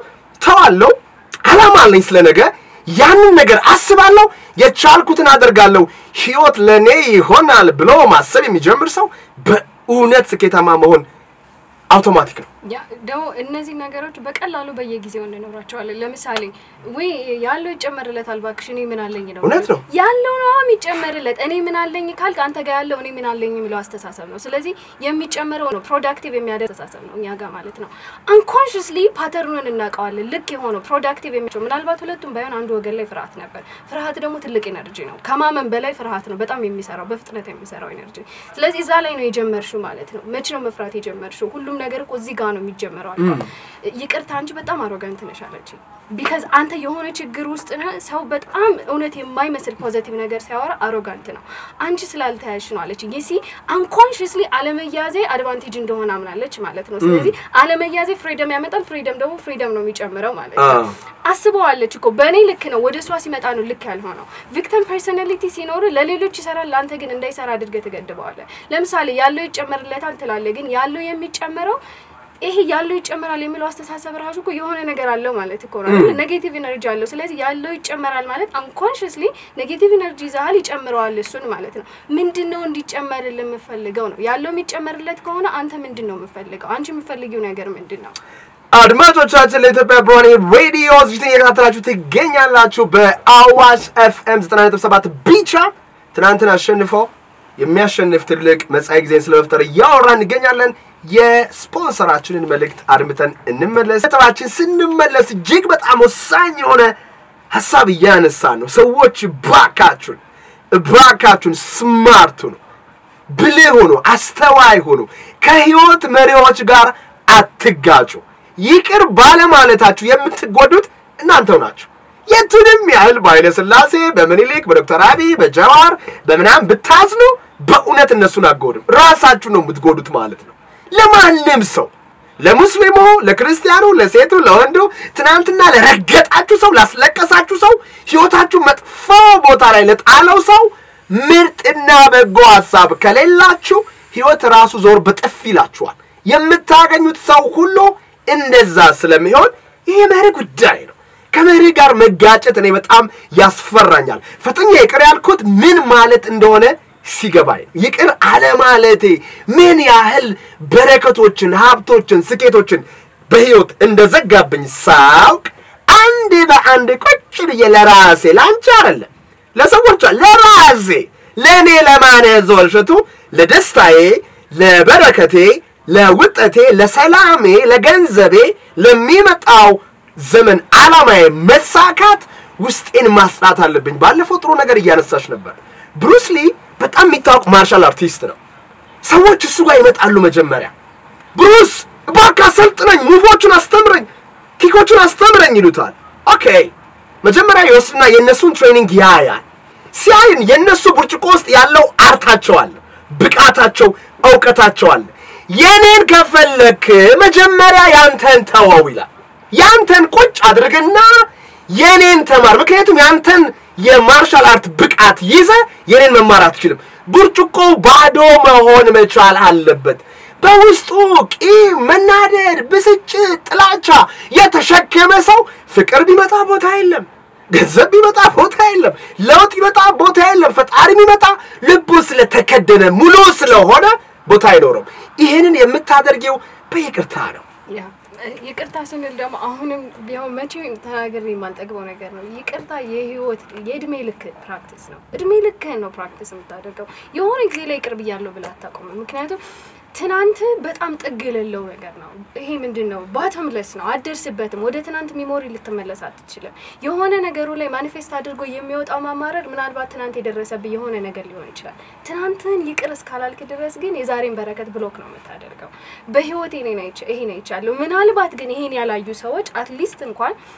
አስተዋለሁ አላማ አለኝ ስለነገ ያንን ነገር አስባለሁ የቻልኩትን አደርጋለሁ ህይወት ለኔ ይሆናል ብሎ ማሰብ የሚጀምር ሰው በእውነት ስኬታማ መሆን አውቶማቲክ ነው ያ ደው እነዚህ ነገሮች በቀላሉ በየጊዜው እንኖራቸዋለን ለምሳሌ ወይ ያለው ይጨመርለታል ባክሽ እኔ ምን አለኝ ነው እውነት ነው ያለው ነው የሚጨመርለት እኔ ምን አለኝ ካልክ አንተ ጋር ያለው እኔ ምን አለኝ የሚለው አስተሳሰብ ነው ስለዚህ የሚጨመረው ነው ፕሮዳክቲቭ የሚያደርግ አስተሳሰብ ነው እኛ ጋር ማለት ነው አንኮንሺየስሊ ፓተርኑን እናቀዋለን ልክ የሆነው ፕሮዳክቲቭ የሚጨው ምናልባት ሁለቱም ባይሆን አንዱ ወገን ላይ ፍርሃት ነበር ፍርሃት ደግሞ ትልቅ ኤነርጂ ነው ከማመን በላይ ፍርሃት ነው በጣም የሚሰራው በፍጥነት የሚሰራው ኤነርጂ ስለዚህ እዛ ላይ ነው የጀመርሽው ማለት ነው መቼ ነው መፍራት የጀመርሽው ሁሉም ነገር እኮ እዚህ ጋር ነው የሚጀምረው ይቅርታ አንቺ በጣም አሮጋንት ነሽ አለች because አንተ የሆነ ችግር ውስጥ ነህ ሰው በጣም እውነት የማይመስል ፖዚቲቭ ነገር ሲያወራ አሮጋንት ነው አንቺ ስላልታያሽ ነው አለች ይሲ unconsciously አለመያዜ አድቫንቴጅ እንደሆነ አምናለች ማለት ነው ስለዚህ አለመያዜ ፍሪደም ያመጣል ፍሪደም ደግሞ ፍሪደም ነው የሚጨምረው ማለት ነው አስበዋለች እኮ በኔ ልክ ነው ወደሷ ሲመጣ ነው ልክ ያልሆነው ቪክቲም ፐርሰናሊቲ ሲኖር ለሌሎች ይሰራል ላንተ ግን እንዳይሰራ አድርገህ ተገድበዋለህ ለምሳሌ ያለው ይጨመርለታል ትላለ ግን ያለው የሚጨመረው ይሄ ያለው ይጨመራል የሚለው አስተሳሰብ ራሱ እኮ የሆነ ነገር አለው ማለት እኮ ነው ኔጌቲቭ ኤነርጂ አለው ስለዚህ ያለው ይጨመራል ማለት unconsciously ኔጌቲቭ ኤነርጂ ዛል ይጨምራል እሱን ማለት ነው ምንድነው እንዲጨመርልህ የምፈልገው ነው ያለው የሚጨመርለት ከሆነ አንተ ምንድነው የምፈልገው አንቺ የምፈልጊው ነገር ምንድነው አድማጮቻችን ለኢትዮጵያ ብሮኒ ሬዲዮ ዝግጅት እየተከታተላችሁ ትገኛላችሁ በአዋሽ ኤፍኤም ዘጠና ነጥብ ሰባት ብቻ ትናንትና አሸንፈው የሚያሸንፍ ትልቅ መጻኢ ጊዜ ስለመፍጠር ያወራን እንገኛለን የስፖንሰራችንን መልእክት አድምጠን እንመለስ ተባችን ስንመለስ እጅግ በጣም ወሳኝ የሆነ ሐሳብ ያነሳ ነው ሰዎች ባካቹን ባካቹን ስማርት ነው ብልህ ሆኖ አስተዋይ ሆኖ ከህይወት መሪዎች ጋር አትጋጩ ይቅር ባለማለታችሁ የምትጎዱት እናንተው ናችሁ የቱንም ያህል ባይለ ስላሴ በመኒሊክ በዶክተር አብይ በጀዋር በመናም ብታዝኑ በእውነት እነሱን አጎዱም ራሳችሁ ነው የምትጎዱት ማለት ነው ለማንም ሰው ለሙስሊሙ ለክርስቲያኑ ለሴቱ ለወንዱ ትናንትና ለረገጣችሁ ሰው ላስለቀሳችሁ ሰው ህይወታችሁ መጥፎ ቦታ ላይ ለጣለው ሰው ምርጥና በጎ ሐሳብ ከሌላችሁ ህይወት ራሱ ዞር በጥፍ ይላችኋል የምታገኙት ሰው ሁሉ እንደዛ ስለሚሆን ይሄ መሪ ጉዳይ ነው ከመሪ ጋር መጋጨት እኔ በጣም ያስፈራኛል ፈተኛ ይቅር ያልኩት ምን ማለት እንደሆነ ሲገባይ ይቅር አለ ማለቴ ምን ያህል በረከቶችን ሀብቶችን ስኬቶችን በህይወት እንደዘጋብኝ ሳውቅ አንድ በአንድ ቁጭ ብዬ ለራሴ ላንቺ አይደለም ለሰዎች ለራሴ ለኔ ለማነዞልሽቱ ለደስታዬ ለበረከቴ ለውጠቴ ለሰላሜ ለገንዘቤ ለሚመጣው ዘመን አላማዬ መሳካት ውስጤን ማስጣት አለብኝ ባለፈው ጥሩ ነገር እያነሳሽ ነበር ብሩስ ሊ በጣም የሚታወቅ ማርሻል አርቲስት ነው ሰዎች እሱ ጋር ይመጣሉ መጀመሪያ ብሩስ ባካ ሰልጥነኝ ሙቮችን አስተምረኝ ኪኮችን አስተምረኝ ይሉታል ኦኬ መጀመሪያ ይወስድና የነሱን ትሬኒንግ ያያል ሲያይን የነሱ ብርጭቆ ውስጥ ያለው አርታቸው አለ ብቃታቸው ዕውቀታቸው አለ የኔን ከፈለክ መጀመሪያ ያንተን ተወው ይላል ያንተን ቁጭ አድርግና የኔን ተማር ምክንያቱም ያንተን የማርሻል አርት ብቃት ይዘ የኔን መማር አትችልም ብርጭቆ ባዶ መሆን መቻል አለበት በውስጡ ቂም መናደድ ብስጭት ጥላቻ የተሸከመ ሰው ፍቅር ቢመጣ ቦታ የለም ገንዘብ ቢመጣ ቦታ የለም ለውጥ ቢመጣ ቦታ የለም ፈጣሪ ቢመጣ ልቡ ስለተከደነ ሙሉ ስለሆነ ቦታ አይኖርም ይሄንን የምታደርጊው በይቅርታ ነው ያ ይቅርታ ስንል ደግሞ አሁንም ቢሆን መቼም ተናገር የማንጠግበው ነገር ነው ይቅርታ የህይወት የእድሜ ልክ ፕራክቲስ ነው እድሜ ልክ ነው ፕራክቲስ የምታደርገው የሆነ ጊዜ ላይ ቅርብ ያለው ብላ አታቆም ምክንያቱም ትናንት በጣም ጥግ የሌለው ነገር ነው ይሄ ምንድነው ባተምለስ ነው አደርስበትም ወደ ትናንት ሚሞሪ ልትመለስ አትችልም የሆነ ነገሩ ላይ ማኒፌስት አድርጎ የሚወጣው ማማረር ምናልባት ትናንት የደረሰብ የሆነ ነገር ሊሆን ይችላል ትናንትን ይቅር እስካላልክ ድረስ ግን የዛሬን በረከት ብሎክ ነው የምታደርገው በህይወቴ ነኝ ነኝ ይሄ ነኝ ይቻለው ምናልባት ግን ይሄን ያላዩ ሰዎች አትሊስት እንኳን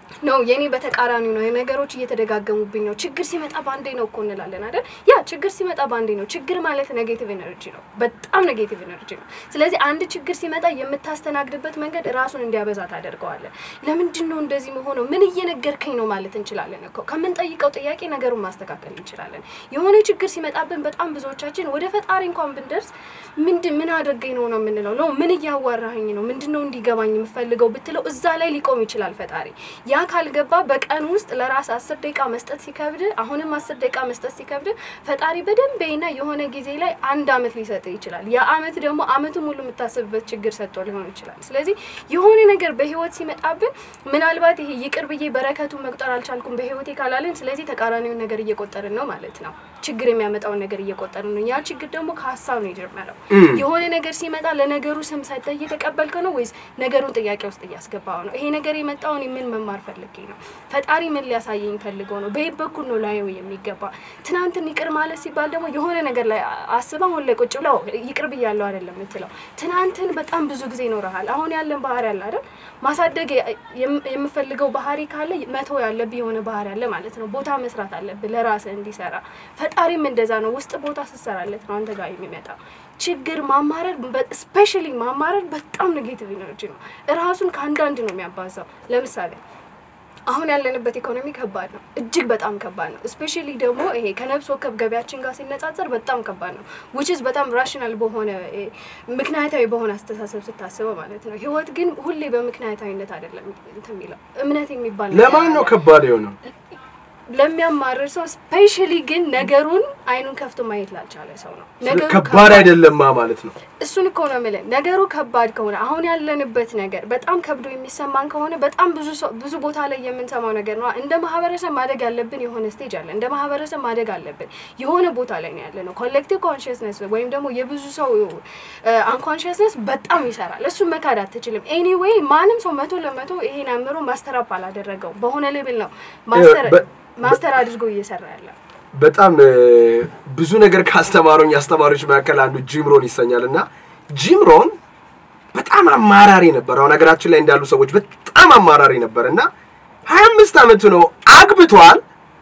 ነው የኔ በተቃራኒው ነው ነገሮች እየተደጋገሙብኝ ነው ችግር ሲመጣ ባንዴ ነው እኮ እንላለን አይደል ያ ችግር ሲመጣ ባንዴ ነው ችግር ማለት ኔጌቲቭ ኤነርጂ ነው በጣም ኔጌቲቭ ኤነርጂ ነው ስለዚህ አንድ ችግር ሲመጣ የምታስተናግድበት መንገድ ራሱን እንዲያበዛ ታደርገዋለህ ለምንድን ነው እንደዚህ መሆኑ ምን እየነገርከኝ ነው ማለት እንችላለን እኮ ከምን ጠይቀው ጥያቄ ነገሩን ማስተካከል እንችላለን የሆነ ችግር ሲመጣብን በጣም ብዙዎቻችን ወደ ፈጣሪ እንኳን ብንደርስ ምንድን ምን አድርገኝ ነው ነው የምንለው ነው ምን እያዋራኸኝ ነው ምንድነው እንዲገባኝ የምፈልገው ብትለው እዛ ላይ ሊቆም ይችላል ፈጣሪ ያ ካልገባ በቀን ውስጥ ለራስ አስር ደቂቃ መስጠት ሲከብድ አሁንም አስር ደቂቃ መስጠት ሲከብድ ፈጣሪ በደንበይና የሆነ ጊዜ ላይ አንድ አመት ሊሰጥ ይችላል ያ አመት ደግሞ አመቱ ሙሉ የምታስብበት ችግር ሰጥቶ ሊሆን ይችላል ስለዚህ የሆነ ነገር በህይወት ሲመጣብን ምናልባት ይሄ ይቅርብዬ በረከቱ መቁጠር አልቻልኩም በህይወቴ ካላለን ስለዚህ ተቃራኒውን ነገር እየቆጠርን ነው ማለት ነው ችግር የሚያመጣው ነገር እየቆጠርን ነው ያ ችግር ደግሞ ከሐሳብ ነው ይጀምራል የሆነ ነገር ሲመጣ ለነገሩ ስም ሰጥተህ እየተቀበልከው ነው ወይስ ነገሩን ጥያቄ ውስጥ እያስገባው ነው ይሄ ነገር የመጣው ምን መማር ፈልጌ ነው ፈጣሪ ምን ሊያሳየኝ ፈልገው ነው በይበኩል ነው ላይው የሚገባ ትናንት ይቅር ማለት ሲባል ደግሞ የሆነ ነገር ላይ አስበው ወለ ቁጭ ብለው ይቅር ብያለሁ አይደለም እንትለው ትናንትን በጣም ብዙ ጊዜ ኖርሃል አሁን ያለን ባህሪ አለ አይደል ማሳደግ የምፈልገው ባህሪ ካለ መቶ ያለብህ የሆነ ባህሪ አለ ማለት ነው ቦታ መስራት አለብህ ለራስ እንዲሰራ ፈጣሪም እንደዛ ነው ውስጥ ቦታ ሲሰራለት ነው አንተ ጋር የሚመጣ ችግር ማማረር ስፔሻሊ ማማረር በጣም ኔጌቲቭ ኤነርጂ ነው ራሱን ካንዳንድ ነው የሚያባዛው ለምሳሌ አሁን ያለንበት ኢኮኖሚ ከባድ ነው እጅግ በጣም ከባድ ነው ስፔሻሊ ደግሞ ይሄ ከነፍስ ወከፍ ገበያችን ጋር ሲነጻጸር በጣም ከባድ ነው which is በጣም ራሽናል በሆነ ምክንያታዊ በሆነ አስተሳሰብ ስታስበው ማለት ነው ህይወት ግን ሁሌ በምክንያታዊነት አይደለም እንትን የሚለው እምነት የሚባል ለማን ነው ከባድ የሆነው ለሚያማርር ሰው ስፔሻሊ ግን ነገሩን አይኑን ከፍቶ ማየት ላልቻለ ሰው ነው ነገሩ ከባድ አይደለም ማለት ነው እሱን እኮ ነው ማለት ነገሩ ከባድ ከሆነ አሁን ያለንበት ነገር በጣም ከብዶ የሚሰማን ከሆነ በጣም ብዙ ብዙ ቦታ ላይ የምንሰማው ነገር ነው እንደ ማህበረሰብ ማደግ ያለብን የሆነ ስቴጅ አለ እንደ ማህበረሰብ ማደግ አለብን የሆነ ቦታ ላይ ነው ያለነው ኮሌክቲቭ ኮንሺየስነስ ወይም ደግሞ የብዙ ሰው አንኮንሺየስነስ በጣም ይሰራል እሱ መካድ አትችልም ኤኒዌይ ማንም ሰው መቶ ለመቶ ይሄን አምሮ ማስተር አፕ አላደረገው በሆነ ሌቭል ነው ማስተር ማስተር አድርጎ እየሰራ ያለው በጣም ብዙ ነገር ካስተማሩኝ አስተማሪዎች መካከል አንዱ ጂምሮን ይሰኛልና ጂምሮን በጣም አማራሪ ነበር አሁን ሀገራችን ላይ እንዳሉ ሰዎች በጣም አማራሪ ነበርና ሃያ አምስት አመቱ ነው አግብቷል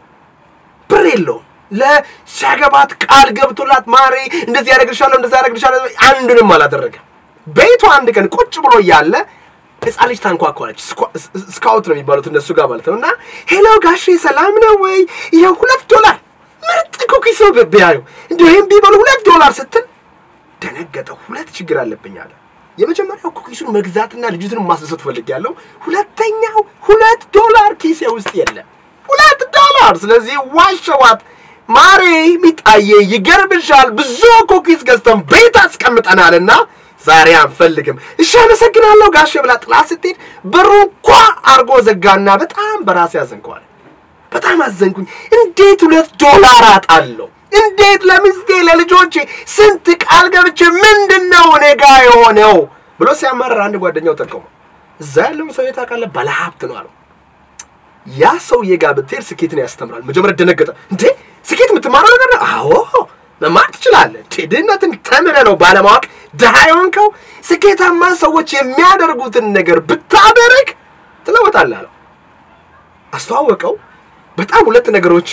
ብሬሎ ለሻገባት ቃል ገብቶላት ማሪ እንደዚህ ያደርግሻለሁ እንደዛ ያደርግሻለሁ አንዱንም አላደረገ ቤቱ አንድ ቀን ቁጭ ብሎ ያለ እጻልጅ ታንኳኳለች ስካውት ነው የሚባሉት እነሱ ጋር ማለት ነውና ሄሎ ጋሼ ሰላም ነው ወይ ይሄ ሁለት ዶላር ምርጥ ኩኪስ ነው በቢያዩ እንደውም ቢበሉ ሁለት ዶላር ስትል ደነገጠ ሁለት ችግር አለብኝ አለ የመጀመሪያው ኩኪሱን መግዛትና ልጅቱን ማስደሰት ፈልጊያለሁ ሁለተኛው ሁለት ዶላር ኪሴ ውስጥ የለም ሁለት ዶላር ስለዚህ ዋሸዋት ማሪ ሚጣዬ ይገርብሻል ብዙ ኩኪስ ገዝተን ቤት አስቀምጠናልና ዛሬ አንፈልግም እሺ አመሰግናለሁ ጋሼ ብላ ጥላ ስትሄድ በሩኳ አርጎ ዘጋና በጣም በራስ ያዘንኳል በጣም አዘንኩኝ እንዴት ሁለት ዶላር አጣለሁ እንዴት ለሚስቴ ለልጆቼ ስንት ቃል ገብቼ ምንድነው እኔ ጋር የሆነው ብሎ ሲያመራ አንድ ጓደኛው ተቀሙ እዛ ያለው ሰው የታቀለ ባለሀብት ነው አለው ያ ሰው የጋብቴር ስኬትን ያስተምራል መጀመሪያ ደነገጠ እንዴ ስኬት የምትማረው ነገር ነው አዎ ለማት ይችላል ትድነትን ተምረ ነው ባለማወቅ ደሃዮንከው ስኬታማ ሰዎች የሚያደርጉትን ነገር ብታደርግ ትለወጣለህ አለው አስተዋወቀው በጣም ሁለት ነገሮች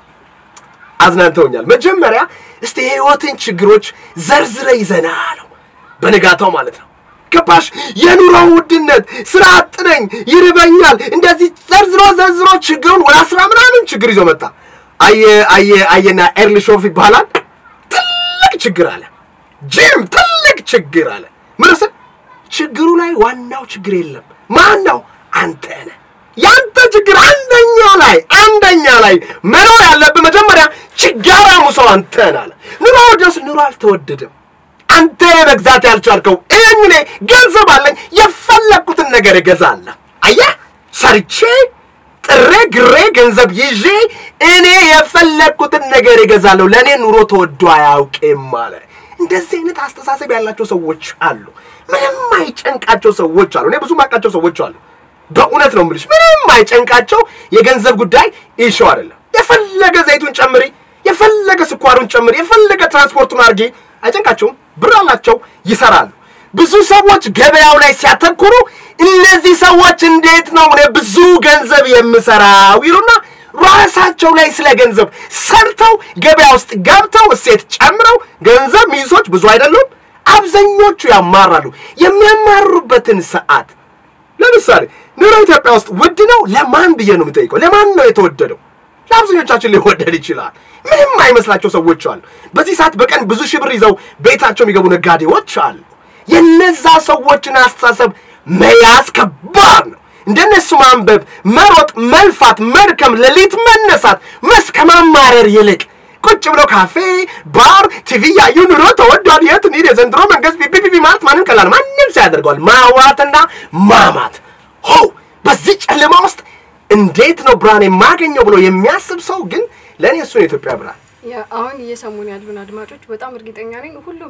አዝናንተውኛል መጀመሪያ እስቲ ህይወትን ችግሮች ዘርዝረ ይዘና አለው በነጋታው ማለት ነው ከባሽ የኑሮ ውድነት ስራ አጥነኝ ይርበኛል እንደዚህ ዘርዝሮ ዘርዝሮ ችግሩን ወደ አስራ ምናምን ችግር ይዞ መጣ አየ አየ አየና ኤርሊ ሾፍ ይባላል ትልቅ ችግር አለ ጂም ትልቅ ችግር አለ ምንስ ችግሩ ላይ ዋናው ችግር የለም ማን ነው አንተ ነህ ያንተ ችግር አንደኛ ላይ አንደኛ ላይ መኖር ያለበት መጀመሪያ ችጋራሙ ሰው አንተ ነህ ኑሮ ወደስ ኑሮ አልተወደደም አንተ መግዛት ያልቻልከው እኔ ገንዘብ አለኝ የፈለኩትን ነገር እገዛለሁ አያ ሰርቼ ጥሬ ግሬ ገንዘብ ይዤ እኔ የፈለኩትን ነገር እገዛለሁ ለኔ ኑሮ ተወዶ አያውቅም ማለት እንደዚህ አይነት አስተሳሰብ ያላቸው ሰዎች አሉ ምንም አይጨንቃቸው ሰዎች አሉ እኔ ብዙ ማቃቸው ሰዎች አሉ በእውነት ነው የምልሽ ምንም አይጨንቃቸው የገንዘብ ጉዳይ ኢሹ አይደለም የፈለገ ዘይቱን ጨምሪ የፈለገ ስኳሩን ጨምሪ የፈለገ ትራንስፖርቱን አርጊ አይጨንቃቸውም ብር አላቸው ይሰራሉ ብዙ ሰዎች ገበያው ላይ ሲያተኩሩ እነዚህ ሰዎች እንዴት ነው ብዙ ገንዘብ የምሰራው ይሉና ራሳቸው ላይ ስለ ገንዘብ ሰርተው ገበያ ውስጥ ገብተው እሴት ጨምረው ገንዘብ ሚይዞች ብዙ አይደሉም አብዛኞቹ ያማራሉ የሚያማሩበትን ሰዓት ለምሳሌ ኑሮ ኢትዮጵያ ውስጥ ውድ ነው ለማን ብዬ ነው የምጠይቀው ለማን ነው የተወደደው ለአብዛኞቻችን ሊወደድ ይችላል ምንም አይመስላቸው ሰዎች አሉ በዚህ ሰዓት በቀን ብዙ ሺህ ብር ይዘው ቤታቸው የሚገቡ ነጋዴዎች አሉ የነዛ ሰዎችን አስተሳሰብ መያዝ ከባድ ነው እንደነሱ ማንበብ መሮጥ መልፋት መርከም ለሊት መነሳት መስከማማረር ይልቅ ቁጭ ብሎ ካፌ ባር ቲቪ ያዩ ኑሮ ተወዷል የት ነው የዘንድሮ መንገስ ቢቢቢ ማለት ማንም ቀላል ማንም ሲያደርጋል ማዋትና ማማት ሆ በዚህ ጨለማ ውስጥ እንዴት ነው ብርሃን የማገኘው ብሎ የሚያስብ ሰው ግን ለኔ እሱ ነው ኢትዮጵያ ብርሃን ያ አሁን እየሰሙን ያሉን አድማጮች በጣም እርግጠኛ ነኝ ሁሉም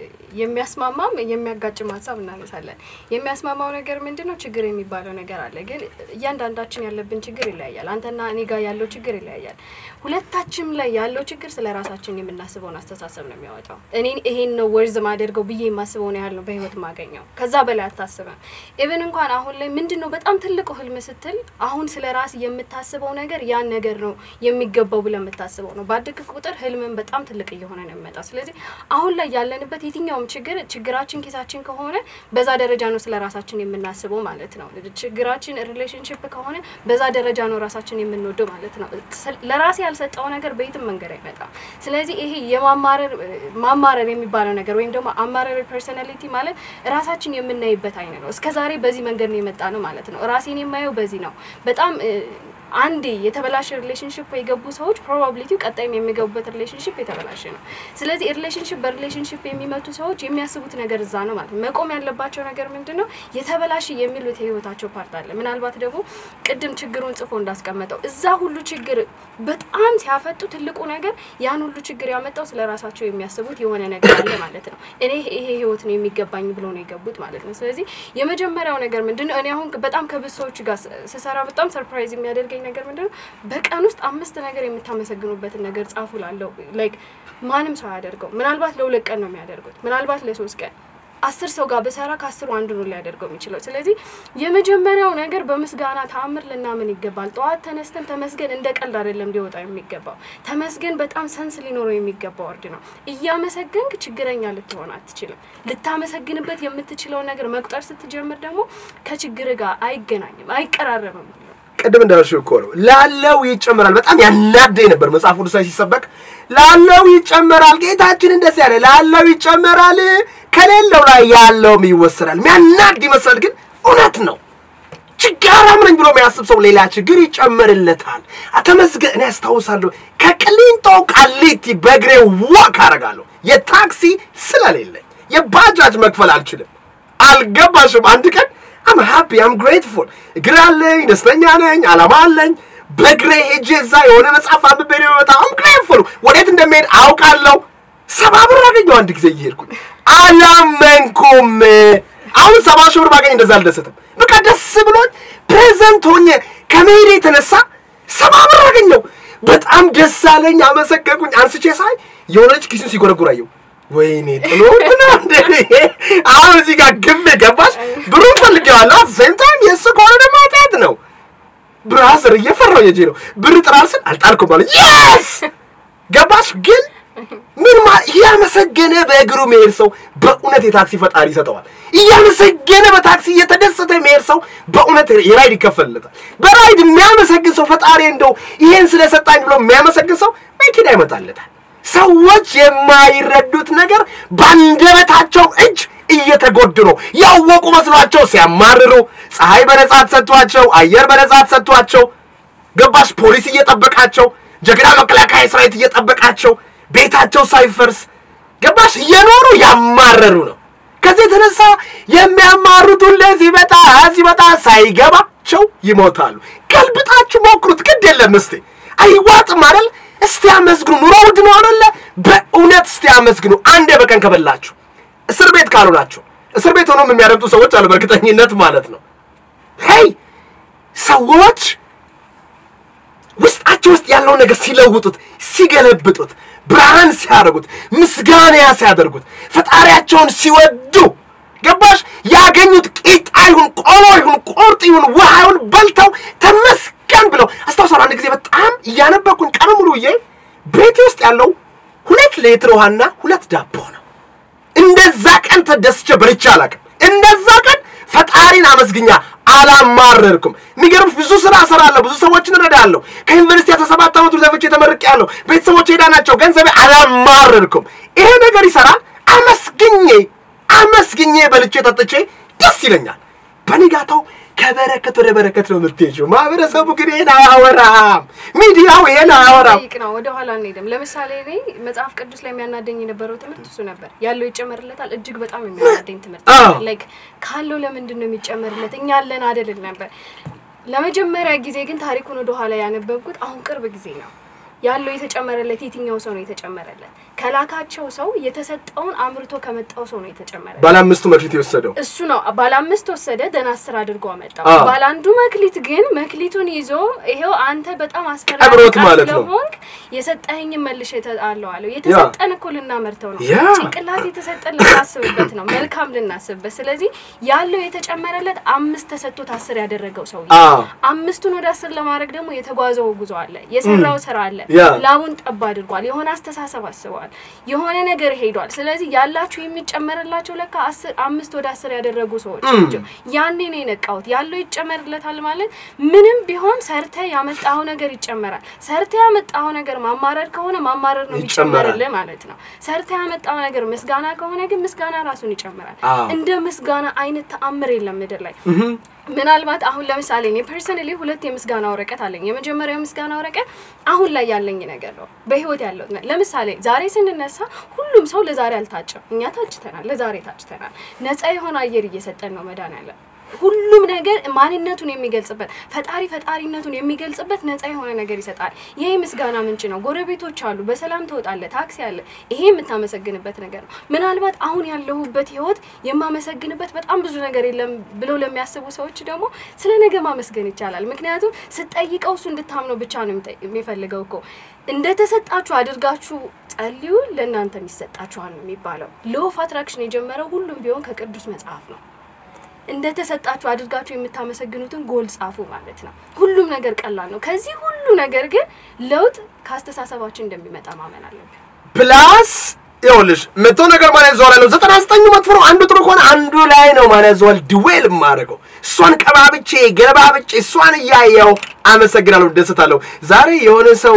የሚያስማማም የሚያጋጭም ሐሳብ እናነሳለን የሚያስማማው ነገር ምንድነው ችግር የሚባለው ነገር አለ ግን እያንዳንዳችን ያለብን ችግር ይለያያል አንተና እኔ ጋር ያለው ችግር ይለያያል ሁለታችንም ላይ ያለው ችግር ስለራሳችን የምናስበውን አስተሳሰብ ነው የሚያወጣው እኔ ይሄን ነው ወርዝ ማደርገው ብዬ የማስበው ነው ያለው በህይወት ማገኘው ከዛ በላይ አታስበም ኢቭን እንኳን አሁን ላይ ምንድነው በጣም ትልቁ ህልም ስትል አሁን ስለራስ የምታስበው ነገር ያን ነገር ነው የሚገባው ብለ የምታስበው ነው ባድክ ቁጥር ህልምን በጣም ትልቅ እየሆነ ነው የሚመጣው ስለዚህ አሁን ላይ ያለንበት የትኛውም ችግር ችግራችን ኪሳችን ከሆነ በዛ ደረጃ ነው ስለራሳችን የምናስበው ማለት ነው ችግራችን ሪሌሽንሺፕ ከሆነ በዛ ደረጃ ነው ራሳችን የምንወደው ማለት ነው ለራስ ያልሰጠው ነገር በየትም መንገድ አይመጣም ስለዚህ ይሄ የማማረር ማማረር የሚባለው ነገር ወይም ደግሞ አማረር ፐርሰናሊቲ ማለት ራሳችን የምናይበት አይነ ነው እስከዛሬ በዚህ መንገድ ነው የመጣ ነው ማለት ነው ራሴን የማየው በዚህ ነው በጣም አንዴ የተበላሸ ሪሌሽንሺፕ የገቡ ሰዎች ፕሮባቢሊቲው ቀጣይም የሚገቡበት ሪሌሽንሺፕ የተበላሸ ነው ስለዚህ ሪሌሽንሺፕ በሪሌሽንሺፕ የሚመጡ ሰዎች የሚያስቡት ነገር እዛ ነው ማለት መቆም ያለባቸው ነገር ምንድነው የተበላሸ የሚሉት የህይወታቸው ፓርት አለ ምናልባት ደግሞ ቅድም ችግሩን ጽፎ እንዳስቀመጠው እዛ ሁሉ ችግር በጣም ሲያፈጡ ትልቁ ነገር ያን ሁሉ ችግር ያመጣው ስለራሳቸው የሚያስቡት የሆነ ነገር አለ ማለት ነው እኔ ይሄ ህይወት ነው የሚገባኝ ብሎ ነው የገቡት ማለት ነው ስለዚህ የመጀመሪያው ነገር ምንድነው እኔ አሁን በጣም ከብሶች ጋር ሰሰራ በጣም ሰርፕራይዝ የሚያደርገኝ ነገር ምንድነው በቀን ውስጥ አምስት ነገር የምታመሰግኑበት ነገር ጻፉ ላለው ላይክ ማንም ሰው ያደርገው ምናልባት ለሁለት ቀን ነው የሚያደርጉት ምናልባት ለሶስት ቀን አስር ሰው ጋር በሰራ ከአስሩ አንዱ ነው ሊያደርገው የሚችለው ስለዚህ የመጀመሪያው ነገር በመስጋና ታምር ለናምን ይገባል ጧት ተነስተን ተመስገን እንደ ቀልድ አይደለም ሊወጣ የሚገባው ተመስገን በጣም ሰንስ ሊኖረው የሚገባው ወርድ ነው እያመሰገንክ ችግረኛ ልትሆን አትችልም ልታመሰግንበት የምትችለው ነገር መቁጠር ስትጀምር ደግሞ ከችግር ጋር አይገናኝም አይቀራረብም ቀደም እንዳልሽው እኮ ነው ላለው ይጨመራል በጣም ያናደኝ ነበር መጽሐፍ ቅዱስ ላይ ሲሰበክ ላለው ይጨመራል ጌታችን እንደዚህ ያለ ላለው ይጨመራል ከሌለው ላይ ያለው ይወሰዳል የሚያናድ ይመስል ግን እውነት ነው ችግራም ነኝ ብሎ የሚያስብ ሰው ሌላ ችግር ይጨመርለታል አተመስገን እኔ አስታውሳለሁ ከቅሊንጦ ቃሊቲ በእግሬ ዋክ አደርጋለሁ የታክሲ ስለሌለኝ የባጃጅ መክፈል አልችልም አልገባሽም አንድ ቀን I'm happy I'm grateful ግራለኝ ደስተኛ ነኝ አላማ አለኝ በግሬ ሄጄ እዛ የሆነ መጽሐፍ አንብቤ ነው በጣም I'm grateful ወዴት እንደምሄድ አውቃለሁ ሰባብር አገኘው አንድ ጊዜ ይሄድኩኝ አላመንኩም አሁን ሰባ ሺህ ብር ባገኝ እንደዛ አልደሰትም በቃ ደስ ብሎኝ ፕሬዘንት ሆኜ ከመሄዴ የተነሳ ሰባብር አገኘው በጣም ደስ አለኝ አመሰገንኩኝ አንስቼ ሳይ የሆነች ኪሱን ሲጎረጉራየው ወይኔ ጥሎትና እንደኔ አሁን እዚህ ጋር ግብ ገባሽ ብሩ ፈልገዋለሁ ሴም ታይም የሱ ኮለ ደግሞ አጣት ነው ብራዘር እየፈራው የጄ ነው ብር ጥራልስን አልጣልኩም ማለት yes ገባሽ ግን ምን ማ ያመሰገነ በእግሩ መሄድ ሰው በእውነት የታክሲ ፈጣሪ ይሰጠዋል ያመሰገነ በታክሲ እየተደሰተ መሄድ ሰው በእውነት የራይድ ይከፈልለታል በራይድ የሚያመሰግን ሰው ፈጣሪ እንደው ይሄን ስለሰጣኝ ብሎ የሚያመሰግን ሰው መኪና ይመጣለታል ሰዎች የማይረዱት ነገር ባንደበታቸው እጅ እየተጎዱ ነው ያወቁ መስሏቸው ሲያማርሩ ፀሐይ በነጻት ሰጥቷቸው አየር በነጻት ሰጥቷቸው ገባሽ ፖሊስ እየጠበቃቸው ጀግና መከላከያ ሰራዊት እየጠበቃቸው ቤታቸው ሳይፈርስ ገባሽ እየኖሩ ያማረሩ ነው ከዚህ ተነሳ የሚያማሩት ለዚህ በታ እዚህ በታ ሳይገባቸው ይሞታሉ ከልብጣችሁ ሞክሩት ግድ የለም እስቲ አይዋጥም አይደል እስቲ አመስግኑ ኑሮ ውድ ነው አይደል በእውነት እስቲ አመስግኑ አንዴ በቀን ከበላችሁ እስር ቤት ካሉናችሁ እስር ቤት ሆኖ የሚያረምጡ ሰዎች አሉ በርግጠኝነት ማለት ነው ሄይ ሰዎች ውስጣቸው ውስጥ ያለው ነገር ሲለውጡት ሲገለብጡት ብርሃን ሲያደርጉት ምስጋና ሲያደርጉት ፈጣሪያቸውን ሲወዱ ገባሽ ያገኙት ቂጣ ይሁን ቆሎ ይሁን ቁርጥ ይሁን ውሃውን በልተው ተመስገን ብለው አስተውሳለሁ አንድ ጊዜ በጣም ያነበኩኝ ቀኑ ሙሉ ይዬ ቤት ውስጥ ያለው ሁለት ሊትር ውሃና ሁለት ዳቦ ነው እንደዛ ቀን ተደስቼ በልቼ አላውቅም እንደዛ ቀን ፈጣሪን አመስግኛ አላማረርኩም ሚገርምሽ ብዙ ስራ ሰራለሁ ብዙ ሰዎችን እረዳለሁ ከዩኒቨርሲቲ ተሰባት አመት ለፍቼ ተመርቄያለሁ ቤተሰቦቼ ሄዳናቸው ገንዘቤ አላማረርኩም ይሄ ነገር ይሰራል አመስግኜ አመስግኜ በልቼ ተጥቼ ደስ ይለኛል በንጋታው ከበረከት ወደ በረከት ነው የምትሄጂው ማህበረሰቡ ግን ይሄን አያወራም ሚዲያው ይሄን አያወራም ይቅና ወደ ኋላ እንሄድም ለምሳሌ እኔ መጽሐፍ ቅዱስ ላይ የሚያናደኝ የነበረው ትምህርት እሱ ነበር ያለው ይጨመርለታል እጅግ በጣም የሚያናደኝ ትምህርት ላይክ ካለው ለምንድን ነው የሚጨመርለት እኛ አለን አይደል ነበር ለመጀመሪያ ጊዜ ግን ታሪኩን ወደ ኋላ ያነበብኩት አሁን ቅርብ ጊዜ ነው ያለው የተጨመረለት የትኛው ሰው ነው የተጨመረለት ከላካቸው ሰው የተሰጠውን አምርቶ ከመጣው ሰው ነው የተጨመረለት ባለ አምስቱ መክሊት ይወሰደው እሱ ነው ባለ አምስት ወሰደ ደና አስር አድርጎ አመጣው ባለ አንዱ መክሊት ግን መክሊቱን ይዞ ይሄው አንተ በጣም አስፈራራክ ማለት ነው የሰጠኸኝ መልሽ የተጣለው አለው የተሰጠን እኮ ልናመርተው ነው ጭንቅላት የተሰጠን ልናስብበት ነው መልካም ልናስብበት ስለዚህ ያለው የተጨመረለት አምስት ተሰጥቶት አስር ያደረገው ሰው አምስቱን ወደ አስር ለማድረግ ደግሞ የተጓዘው ጉዞ አለ የሰራው ስራ አለ ላቡን ጠብ አድርጓል የሆነ አስተሳሰብ አስበዋል የሆነ ነገር ሄዷል ስለዚህ ያላችሁ የሚጨመርላችሁ ለካ አስር አምስት ወደ አስር ያደረጉ ሰዎች እንጂ ያኔ ነው የነቃውት ያለው ይጨመርለታል ማለት ምንም ቢሆን ሰርተ ያመጣው ነገር ይጨመራል ሰርተ ያመጣው ነገር ማማረር ከሆነ ማማረር ነው ይጨመርልህ ማለት ነው ሰርተ ያመጣው ነገር ምስጋና ከሆነ ግን ምስጋና ራሱን ይጨመራል እንደ ምስጋና አይነት ተአምር የለም ምድር ላይ ምናልባት አሁን ለምሳሌ እኔ ፐርሰናሊ ሁለት የምስጋና ወረቀት አለኝ የመጀመሪያው የምስጋና ወረቀት አሁን ላይ ያለኝ ነገር ነው በህይወት ያለው ለምሳሌ ዛሬ ስንነሳ ሁሉም ሰው ለዛሬ አልታጨም እኛ ታጭተናል ለዛሬ ታጭተናል ነፃ የሆነ አየር እየሰጠን ነው መዳናለ ሁሉም ነገር ማንነቱን የሚገልጽበት ፈጣሪ ፈጣሪነቱን የሚገልጽበት ነፃ የሆነ ነገር ይሰጣል ይሄ ምስጋና ምንጭ ነው ጎረቤቶች አሉ በሰላም ተወጣለ ታክሲ አለ ይሄ የምታመሰግንበት ነገር ነው ምናልባት አሁን ያለሁበት ህይወት የማመሰግንበት በጣም ብዙ ነገር የለም ብለው ለሚያስቡ ሰዎች ደግሞ ስለ ነገ ማመስገን ይቻላል ምክንያቱም ስጠይቀው እሱ እንድታምነው ብቻ ነው የሚፈልገው እኮ እንደተሰጣችሁ አድርጋችሁ ጸልዩ ለእናንተ ይሰጣችኋል ነው የሚባለው ሎ ኦፍ አትራክሽን የጀመረው ሁሉም ቢሆን ከቅዱስ መጽሐፍ ነው እንደተሰጣችሁ አድርጋችሁ የምታመሰግኑትን ጎል ጻፉ ማለት ነው ሁሉም ነገር ቀላል ነው ከዚህ ሁሉ ነገር ግን ለውጥ ካስተሳሰባችን እንደሚመጣ ማመን አለብን ፕላስ ይኸውልሽ መቶ ነገር ማለት ዘዋል ነው ዘጠና ዘጠኝ መጥፎ ነው አንዱ ጥሩ ሆነ አንዱ ላይ ነው ማለት ዘዋል ዲዌል ማረገው እሷን ቀባብጬ ገለባብጬ እሷን ያያው አመሰግናለሁ ደስታለሁ ዛሬ የሆነ ሰው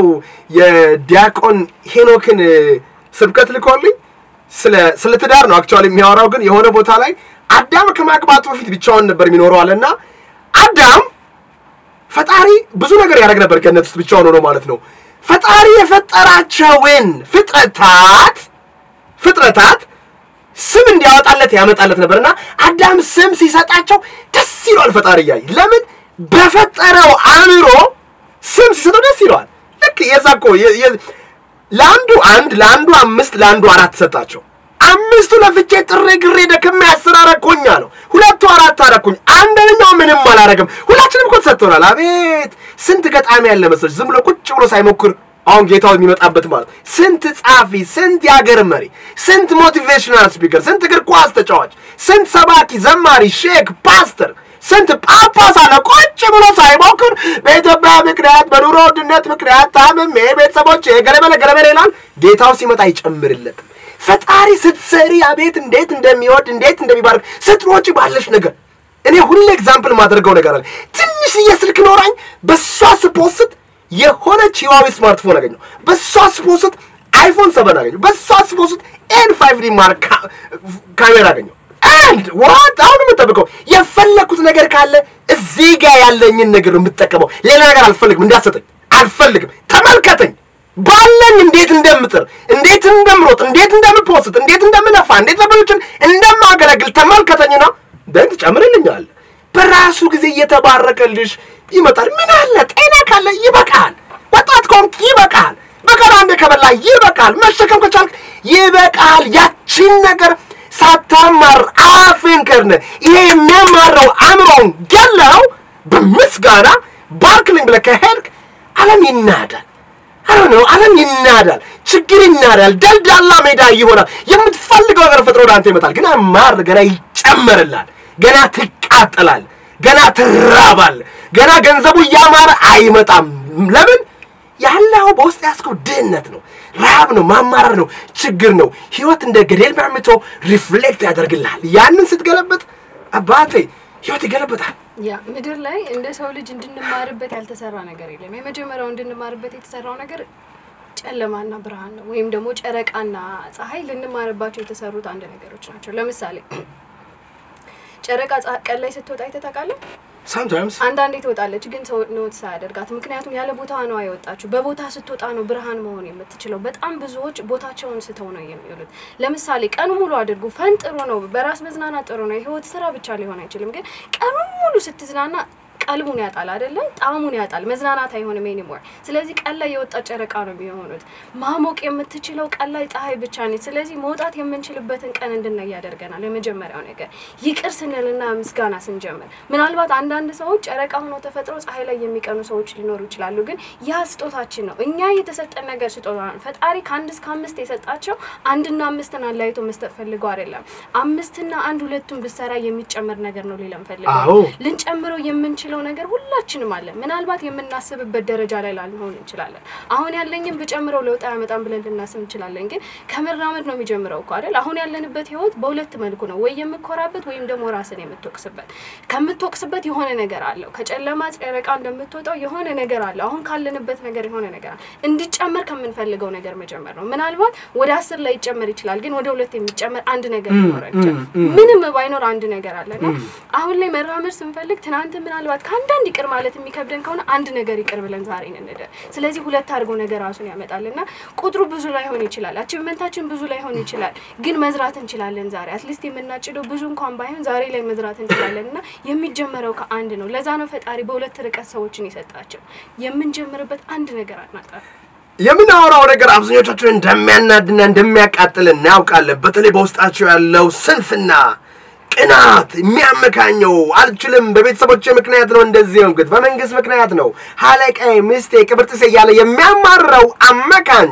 የዲያቆን ሄኖክን ስብከት ልኮልኝ ስለ ስለ ትዳር ነው አክቹአሊ የሚያወራው ግን የሆነ ቦታ ላይ አዳም ከማግባቱ በፊት ብቻውን ነበር የሚኖረው አለና አዳም ፈጣሪ ብዙ ነገር ያደርግ ነበር ገነት ውስጥ ብቻውን ሆኖ ማለት ነው ፈጣሪ የፈጠራቸውን ፍጥረታት ፍጥረታት ስም እንዲያወጣለት ያመጣለት ነበርና አዳም ስም ሲሰጣቸው ደስ ይሏል ፈጣሪ ያይ ለምን በፈጠረው አእምሮ ስም ሲሰጠው ደስ ይሏል ልክ የዛቆ ለአንዱ አንድ ለአንዱ አምስት ለአንዱ አራት ሰጣቸው አምስቱ ለፍቼ ጥሬ ግሬ ደከም ያሰራረኩኛ ነው ሁለቱ አራት አረኩኝ አንደኛው ምንም አላረገም ሁላችንም እኮ ተሰጥቶናል አቤት ስንት ገጣሚ ያለ መሰለሽ ዝም ብሎ ቁጭ ብሎ ሳይሞክር አሁን ጌታው የሚመጣበት ማለት ስንት ጻፊ ስንት ያገር መሪ ስንት ሞቲቬሽናል ስፒከር ስንት እግር ኳስ ተጫዋች ስንት ሰባኪ ዘማሪ ሼክ ፓስተር ስንት ጳጳስ አለ ቁጭ ብሎ ሳይሞክር በኢትዮጵያ ምክንያት በኑሮ ውድነት ምክንያት ታመሜ ቤተሰቦቼ ገለመለ ገለመለ ይላል ጌታው ሲመጣ ይጨምርለት ፈጣሪ ስትሰሪ አቤት እንዴት እንደሚወድ እንዴት እንደሚባርክ ስትሮጪ ባለሽ ነገር እኔ ሁሉ ኤግዛምፕል ማድረገው ነገር አለ ትንሽ የስልክ ኖራኝ በሷ ስፖስት የሆነ ቺዋዊ ስማርትፎን አገኘው በሷ ስፖስት አይፎን ሰቨን አገኘው በሷ ስፖስት ኤን ፋይቭ ዲ ማርክ ካሜራ አገኘው and what አሁን የምጠብቀው የፈለኩት ነገር ካለ እዚህ ጋር ያለኝን ነገር የምጠቀመው ሌላ ነገር አልፈልግም እንዳሰጠኝ አልፈልግም ተመልከተኝ ባለኝ እንዴት እንደምጥር እንዴት እንደምሮጥ እንዴት እንደምፖስት እንዴት እንደምለፋ እንዴት ዘበሉችን እንደማገለግል ተመልከተኝና ደንት ጨምርልኛል በራሱ ጊዜ እየተባረከልሽ ይመጣል ምን አለ ጤና ካለ ይበቃል ወጣት ኮንክ ይበቃል በቀን አንዴ ከበላ ይበቃል መሸከም ከቻልክ ይበቃል ያቺን ነገር ሳታማር አፍን ከርነ ይሄ የሚያማረው አምሮን ገላው በምስጋና ባርክሊንግ ለከሄድክ ዓለም ይናዳል አሁን ነው ዓለም ይናዳል ችግር ይናዳል ደልዳላ ሜዳ ይሆናል የምትፈልገው ነገር ፈጥሮ ዳንተ ይመጣል ግን አማር ገና ይጨመርላል ገና ትቃጠላል ገና ትራባል ገና ገንዘቡ ያማረ አይመጣም ለምን ያለው በውስጥ ያስከው ድህነት ነው ራብ ነው ማማረር ነው ችግር ነው ህይወት እንደ ገደል ማምቶ ሪፍሌክት ያደርግልሃል ያንን ስትገለበት አባቴ ህይወት ይገለበታል ያ ምድር ላይ እንደ ሰው ልጅ እንድንማርበት ያልተሰራ ነገር የለም የመጀመሪያው እንድንማርበት የተሰራው ነገር ጨለማና ብርሃን ነው ወይም ደግሞ ጨረቃና ፀሐይ ልንማርባቸው የተሰሩት አንድ ነገሮች ናቸው ለምሳሌ ጨረቃ ቀን ላይ ስትወጣ አይተታቃለህ sometimes አንዳንዴ ትወጣለች ግን ሰው ኖት ሳያደርጋት ምክንያቱም ያለ ቦታዋ ነው አይወጣችሁ በቦታ ስትወጣ ነው ብርሃን መሆን የምትችለው በጣም ብዙዎች ቦታቸውን ስተው ነው የሚሉት ለምሳሌ ቀኑ ሙሉ አድርጉ ፈንጥሮ ነው በራስ መዝናናት ጥሩ ነው ህይወት ስራ ብቻ ሊሆን አይችልም ግን ቀኑ ሙሉ ስትዝናና ቀልቡን ያጣል አይደለ ጣሙን ያጣል መዝናናት አይሆንም anymore ስለዚህ ቀን ላይ የወጣ ጨረቃ ነው የሚሆኑት ማሞቅ የምትችለው ቀን ላይ ፀሐይ ብቻ ነው ስለዚህ መውጣት የምንችልበትን ቀን እንድናይ ያደርገናል ለመጀመሪያው ነገር ይቅር ስንልና ምስጋና ስንጀምር ምናልባት አንዳንድ ሰዎች ጨረቃ ሆኖ ተፈጥሮ ፀሐይ ላይ የሚቀኑ ሰዎች ሊኖሩ ይችላሉ ግን ያ ስጦታችን ነው እኛ የተሰጠን ነገር ስጦታ ነው ፈጣሪ ከአንድ እስከ አምስት የሰጣቸው አንድና አምስትን አላይቶ መስጠት ፈልጎ አይደለም አምስትና አንድ ሁለቱን ብሰራ የሚጨመር ነገር ነው ሊለም ፈልጎ ልንጨምረው የምንችለው ነገር ሁላችንም አለ ምናልባት የምናስብበት ደረጃ ላይ ላልሆን እንችላለን አሁን ያለኝን በጨምረው ለውጥ ያመጣን ብለን ልናስብ እንችላለን ግን ከመራመድ ነው የሚጀምረው እኮ አይደል አሁን ያለንበት ህይወት በሁለት መልኩ ነው ወይ የምትኮራበት ወይም ደግሞ ራስን የምትወቅስበት ከምትወቅስበት የሆነ ነገር አለው ከጨለማ ጨረቃ እንደምትወጣው የሆነ ነገር አለ አሁን ካለንበት ነገር የሆነ ነገር አለ እንዲጨመር ከምንፈልገው ነገር መጀመር ነው ምናልባት ወደ አስር ላይ ይጨመር ይችላል ግን ወደ ሁለት የሚጨመር አንድ ነገር ይኖራል ምንም ባይኖር አንድ ነገር አለና አሁን ላይ መራመድ ስንፈልግ ትናንት ምናልባት ካንዳንድ ይቅር ማለት የሚከብደን ከሆነ አንድ ነገር ይቅር ብለን ዛሬ እንነደ ስለዚህ ሁለት አድርጎ ነገር ራሱን ያመጣልና ቁጥሩ ብዙ ላይ ሆነ ይችላል አቺቭመንታችን ብዙ ላይ ሆነ ይችላል ግን መዝራት እንችላለን ዛሬ አትሊስት የምናጭደው ብዙ እንኳን ባይሆን ዛሬ ላይ መዝራት እንችላለንና የሚጀመረው ከአንድ ነው ለዛ ነው ፈጣሪ በሁለት ርቀት ሰዎችን ይሰጣቸው የምንጀምርበት አንድ ነገር አናጣ የምናወራው ነገር አብዛኞቻችን እንደሚያናድና እንደሚያቃጥልና እናውቃለን በተለይ በውስጣቸው ያለው ስንፍና ቅናት የሚያመካኘው አልችልም በቤተሰቦቼ ምክንያት ነው እንደዚህ ነው ግን በመንግስት ምክንያት ነው ሃላቀይ ሚስቴ ቅብርጥሴ ያለ የሚያማርረው አመካኙ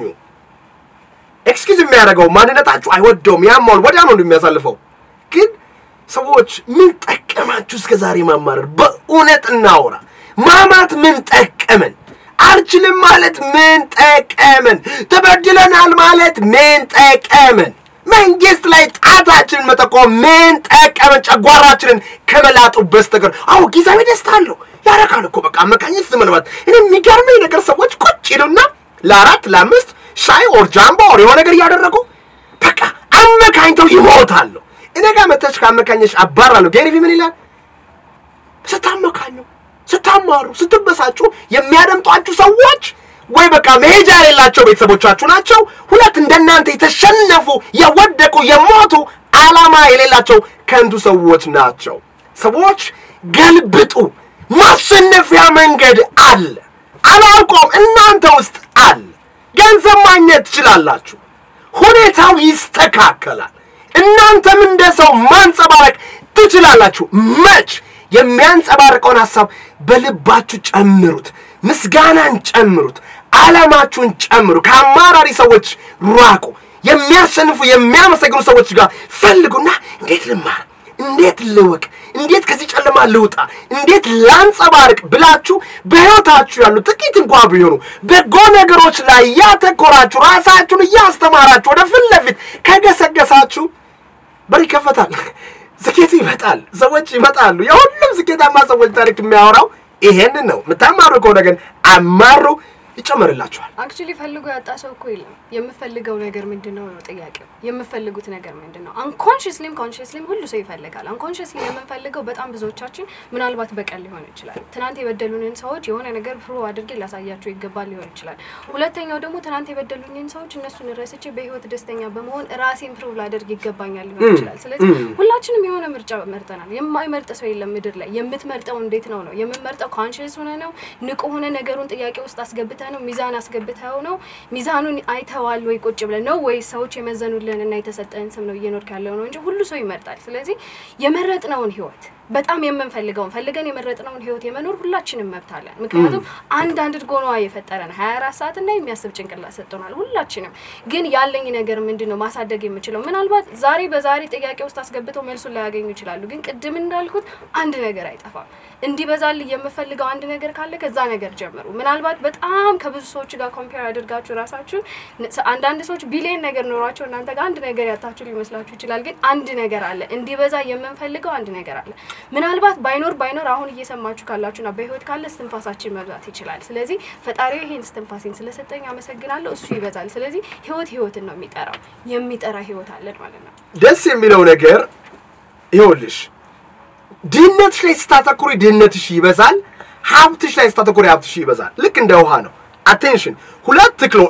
ኤክስኪውዝ የሚያደርገው ማንነታችሁ አይወደውም ያማል ወዲያ ነው እንደሚያሳልፈው ግን ሰዎች ምን ጠቀማችሁ እስከዛሬ ማማረር በእውነት እናውራ ማማት ምን ጠቀመን አልችልም ማለት ምን ጠቀመን ተበድለናል ማለት ምን ጠቀመን መንግስት ላይ ጣታችን መተቆም ምን ጠቀመን ጨጓራችንን ከመላጡ በስተቀር አው ጊዜያዊ ደስታ አለው ያረካል እኮ በቃ መካኝስ ዝምልባት እኔ የሚገርመኝ ነገር ሰዎች ቁጭ ይሉና ለአራት ለአምስት ሻይ ኦር ጃምቦ ኦር የሆነ ነገር ያደረጉ በቃ አመካኝተው ይሞታሉ እኔ ጋር መተሽ ካመካኝሽ አባራለሁ ጌሪቪ ምን ይላል ስታመካኙ ስታማሩ ስትበሳጩ የሚያደምጧችሁ ሰዎች ወይ በቃ መሄጃ የሌላቸው ቤተሰቦቻችሁ ናቸው ሁለት እንደናንተ የተሸነፉ የወደቁ የሞቱ ዓላማ የሌላቸው ከንቱ ሰዎች ናቸው ሰዎች ገልብጡ ማሸነፊያ መንገድ አለ አላውቀውም እናንተ ውስጥ አለ ገንዘብ ማግኘት ትችላላችሁ ሁኔታው ይስተካከላል እናንተም እንደሰው ማንጸባረቅ ትችላላችሁ መች የሚያንጸባርቀውን ሐሳብ በልባችሁ ጨምሩት ምስጋናን ጨምሩት ዓላማችሁን ጨምሩ ከአማራሪ ሰዎች ራቁ የሚያሸንፉ የሚያመሰግኑ ሰዎች ጋር ፈልጉና እንዴት ልማር እንዴት ልወቅ እንዴት ከዚህ ጨለማ ልውጣ እንዴት ላንጸባርቅ ብላችሁ በህይወታችሁ ያሉ ጥቂት እንኳን ቢሆኑ በጎ ነገሮች ላይ ያተኮራችሁ ራሳችሁን ያስተማራችሁ ወደ ፍለፊት ከገሰገሳችሁ በሪ ከፈታል ስኬት ይመጣል ሰዎች ይመጣሉ የሁሉም ስኬታማ ሰዎች ታሪክ የሚያወራው ይሄን ነው መታማሩ ከሆነ ግን አማሩ ይጨመርላችኋል actually ፈልጎ ያጣ ሰው እኮ ይላል የምፈልገው ነገር ምንድነው ነው ጥያቄው የምፈልጉት ነገር ምንድነው unconsciously consciously ሁሉ ሰው ይፈልጋል unconsciously የምንፈልገው በጣም ብዙዎቻችን ምናልባት በቀል ሊሆን ይችላል ትናንት የበደሉንን ሰዎች የሆነ ነገር ፍሮ አድርጌ ላሳያቸው ይገባል ሊሆን ይችላል ሁለተኛው ደግሞ ትናንት የበደሉንን ሰዎች እነሱን ረስቼ በህይወት ደስተኛ በመሆን ራሴን ፍሮ ላደርግ ይገባኛል ሊሆን ይችላል ስለዚህ ሁላችንም የሆነ ምርጫ መርጠናል የማይመርጥ ሰው የለም ምድር ላይ የምትመርጠው እንዴት ነው ነው የምንመርጠው conscious ሆነ ነው ንቁ ሆነ ነገሩን ጥያቄ ውስጥ አስገብተ አስገብተህ ነው ሚዛን አስገብተው ነው ሚዛኑን አይተዋል ወይ ቁጭ ብለን ነው ወይ ሰዎች የመዘኑልንና የተሰጠን ስም ነው እየኖርክ ያለው ነው እንጂ ሁሉ ሰው ይመርጣል ስለዚህ የመረጥነውን ህይወት በጣም የምንፈልገው ፈልገን የመረጥነውን ህይወት የመኖር ሁላችንም መብታለን ምክንያቱም አንድ አንድ አድርጎ ነው የፈጠረን ሃያ አራት ሰዓት እና የሚያስብ ጭንቅላት ሰጥቶናል ሁላችንም ግን ያለኝ ነገር ምንድነው ማሳደግ የምችለው ምናልባት ዛሬ በዛሬ ጥያቄ ውስጥ አስገብተው መልሱን ላይ ያገኙ ይችላሉ ግን ቅድም እንዳልኩት አንድ ነገር አይጠፋም እንዲበዛል የምፈልገው አንድ ነገር ካለ ከዛ ነገር ጀምሩ ምናልባት በጣም ከብዙ ሰዎች ጋር ኮምፔር አድርጋችሁ ራሳችሁ አንድ አንድ ሰዎች ቢሊየን ነገር ኖራቸው እናንተ ጋር አንድ ነገር ያታችሁ ሊመስላችሁ ይችላል ግን አንድ ነገር አለ እንዲበዛ የምንፈልገው አንድ ነገር አለ ምናልባት ባይኖር ባይኖር አሁን እየሰማችሁ ካላችሁና በህይወት ካለ እስትንፋሳችን መብዛት ይችላል ስለዚህ ፈጣሪው ይሄን እስትንፋስን ስለሰጠኝ አመሰግናለሁ እሱ ይበዛል ስለዚህ ህይወት ህይወትን ነው የሚጠራው የሚጠራ ህይወት አለ ማለት ነው ደስ የሚለው ነገር ይኸውልሽ ድህነትሽ ላይ ስታተኩሪ ድህነትሽ ይበዛል ሀብትሽ ላይ ስታተኩሪ ሀብትሽ ይበዛል ልክ እንደ ውሃ ነው አቴንሽን ሁለት ክሎ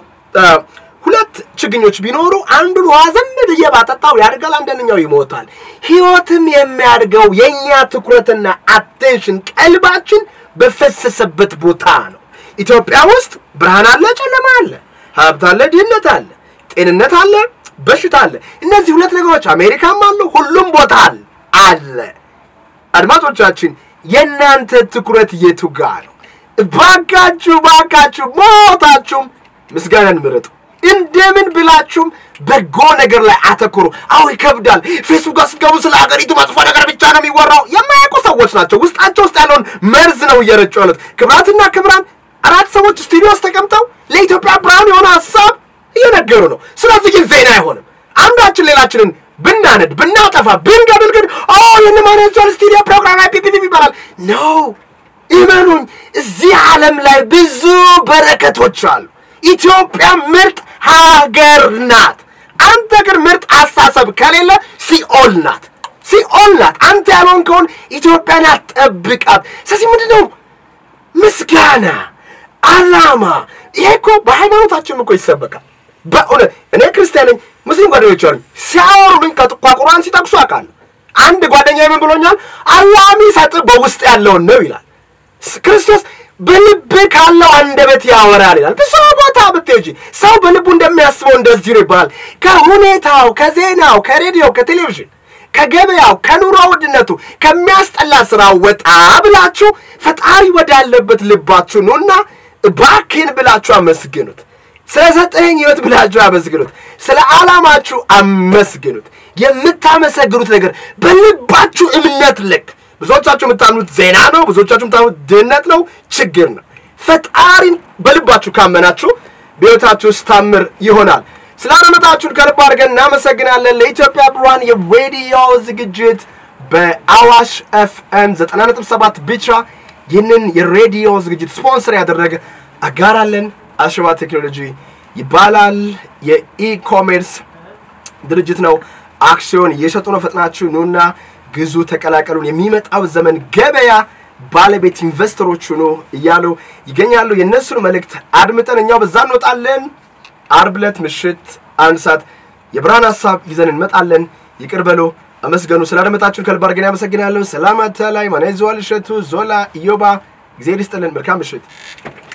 ሁለት ችግኞች ቢኖሩ አንዱን ውሃ ዘም ብዬ ባጠጣው ያድጋል አንደኛው ይሞታል ህይወትም የሚያድገው የኛ ትኩረትና አቴንሽን ቀልባችን በፈሰሰበት ቦታ ነው ኢትዮጵያ ውስጥ ብርሃን አለ ጨለማ አለ ሀብት አለ ድህነት አለ ጤንነት አለ በሽታ አለ እነዚህ ሁለት ነገሮች አሜሪካም አሉ ሁሉም ቦታ አለ አድማጮቻችን የናንተ ትኩረት የቱ ጋር ነው ባካችሁ ባካችሁ ሞታችሁ ምስጋናን ምረጡ እንደምን ብላችሁም በጎ ነገር ላይ አተኩሩ አው ይከብዳል ፌስቡክ ጋር ስትገቡ ስለ ሀገሪቱ መጥፎ ነገር ብቻ ነው የሚወራው የማያውቁ ሰዎች ናቸው ውስጣቸው ውስጥ ያለውን መርዝ ነው እየረጩ ያሉት ክብራትና ክብራን አራት ሰዎች ስቱዲዮ ውስጥ ተቀምጠው ለኢትዮጵያ ብርሃን የሆነ ሐሳብ እየነገሩ ነው ስለዚህ ዜና አይሆንም አንዳችን ሌላችንን ብናነድ ብናጠፋ ብንገድል ግን ኦ የነማናቸው ስቱዲዮ ፕሮግራም ላይ ፒፒፒ ይባላል ኖ ኢማኑን እዚህ ዓለም ላይ ብዙ በረከቶች አሉ ኢትዮጵያ ምርጥ ሀገር ናት አንተ ግን ምርጥ አሳሰብ ከሌለ ሲኦል ናት ሲኦል ናት አንተ ያልሆንከውን ኢትዮጵያን አትጠብቃት ስለዚህ ምንድነው ምስጋና አላማ ይሄኮ በሃይማኖታችን እኮ ይሰበካል በእውነት እኔ ክርስቲያን ነኝ ሙስሊም ጓደኞች አሉኝ ሲያወሩልኝ ከቁርአን ሲጠቅሱ አውቃለሁ አንድ ጓደኛዬ ምን ብሎኛል አላህ የሚሰጥ በውስጥ ያለውን ነው ይላል ክርስቶስ በልብ ካለው አንደበት ያወራል ይላል ብዙ ቦታ ብትሄጂ ሰው በልቡ እንደሚያስበው እንደዚህ ነው ይባላል ከሁኔታው ከዜናው ከሬዲዮ ከቴሌቪዥን ከገበያው ከኑሮ ውድነቱ ከሚያስጠላ ስራ ወጣ ብላችሁ ፈጣሪ ወዳለበት ልባችሁ ነውና ባክን ብላችሁ አመስግኑት ስለሰጠኝ ህይወት ብላችሁ አመስግኑት ስለ ዓላማችሁ አመስግኑት የምታመሰግኑት ነገር በልባችሁ እምነት ልክ ብዙዎቻችሁ የምታምኑት ዜና ነው ብዙዎቻችሁ የምታምኑት ድህነት ነው ችግር ነው ፈጣሪን በልባችሁ ካመናችሁ በህይወታችሁ ስታምር ይሆናል ስላደመጣችሁ ከልብ አድርገን እናመሰግናለን ለኢትዮጵያ ብርሃን የሬዲዮ ዝግጅት በአዋሽ ኤፍኤም ዘጠና ነጥብ ሰባት ብቻ ይህንን የሬዲዮ ዝግጅት ስፖንሰር ያደረገ አጋራለን አሸዋ ቴክኖሎጂ ይባላል የኢኮሜርስ ድርጅት ነው አክሲዮን እየሸጡ ነው ፈጥናችሁ ኑና ግዙ ተቀላቀሉን የሚመጣው ዘመን ገበያ ባለቤት ኢንቨስተሮች ሆኖ ይያሉ ይገኛሉ የነሱን መልእክት አድምጠን እኛው በዛ እንወጣለን አርብ ዕለት ምሽት አንድ ሰዓት የብርሃን ሐሳብ ይዘን እንመጣለን ይቅርበሉ አመስገኑ ስላደመጣችሁን ከልብ አድርገን ያመሰግናለሁ ሰላማታ ላይ ማነው ይዟል ሸቱ ዞላ ኢዮባ ጊዜ ይስጥልን መልካም ምሽት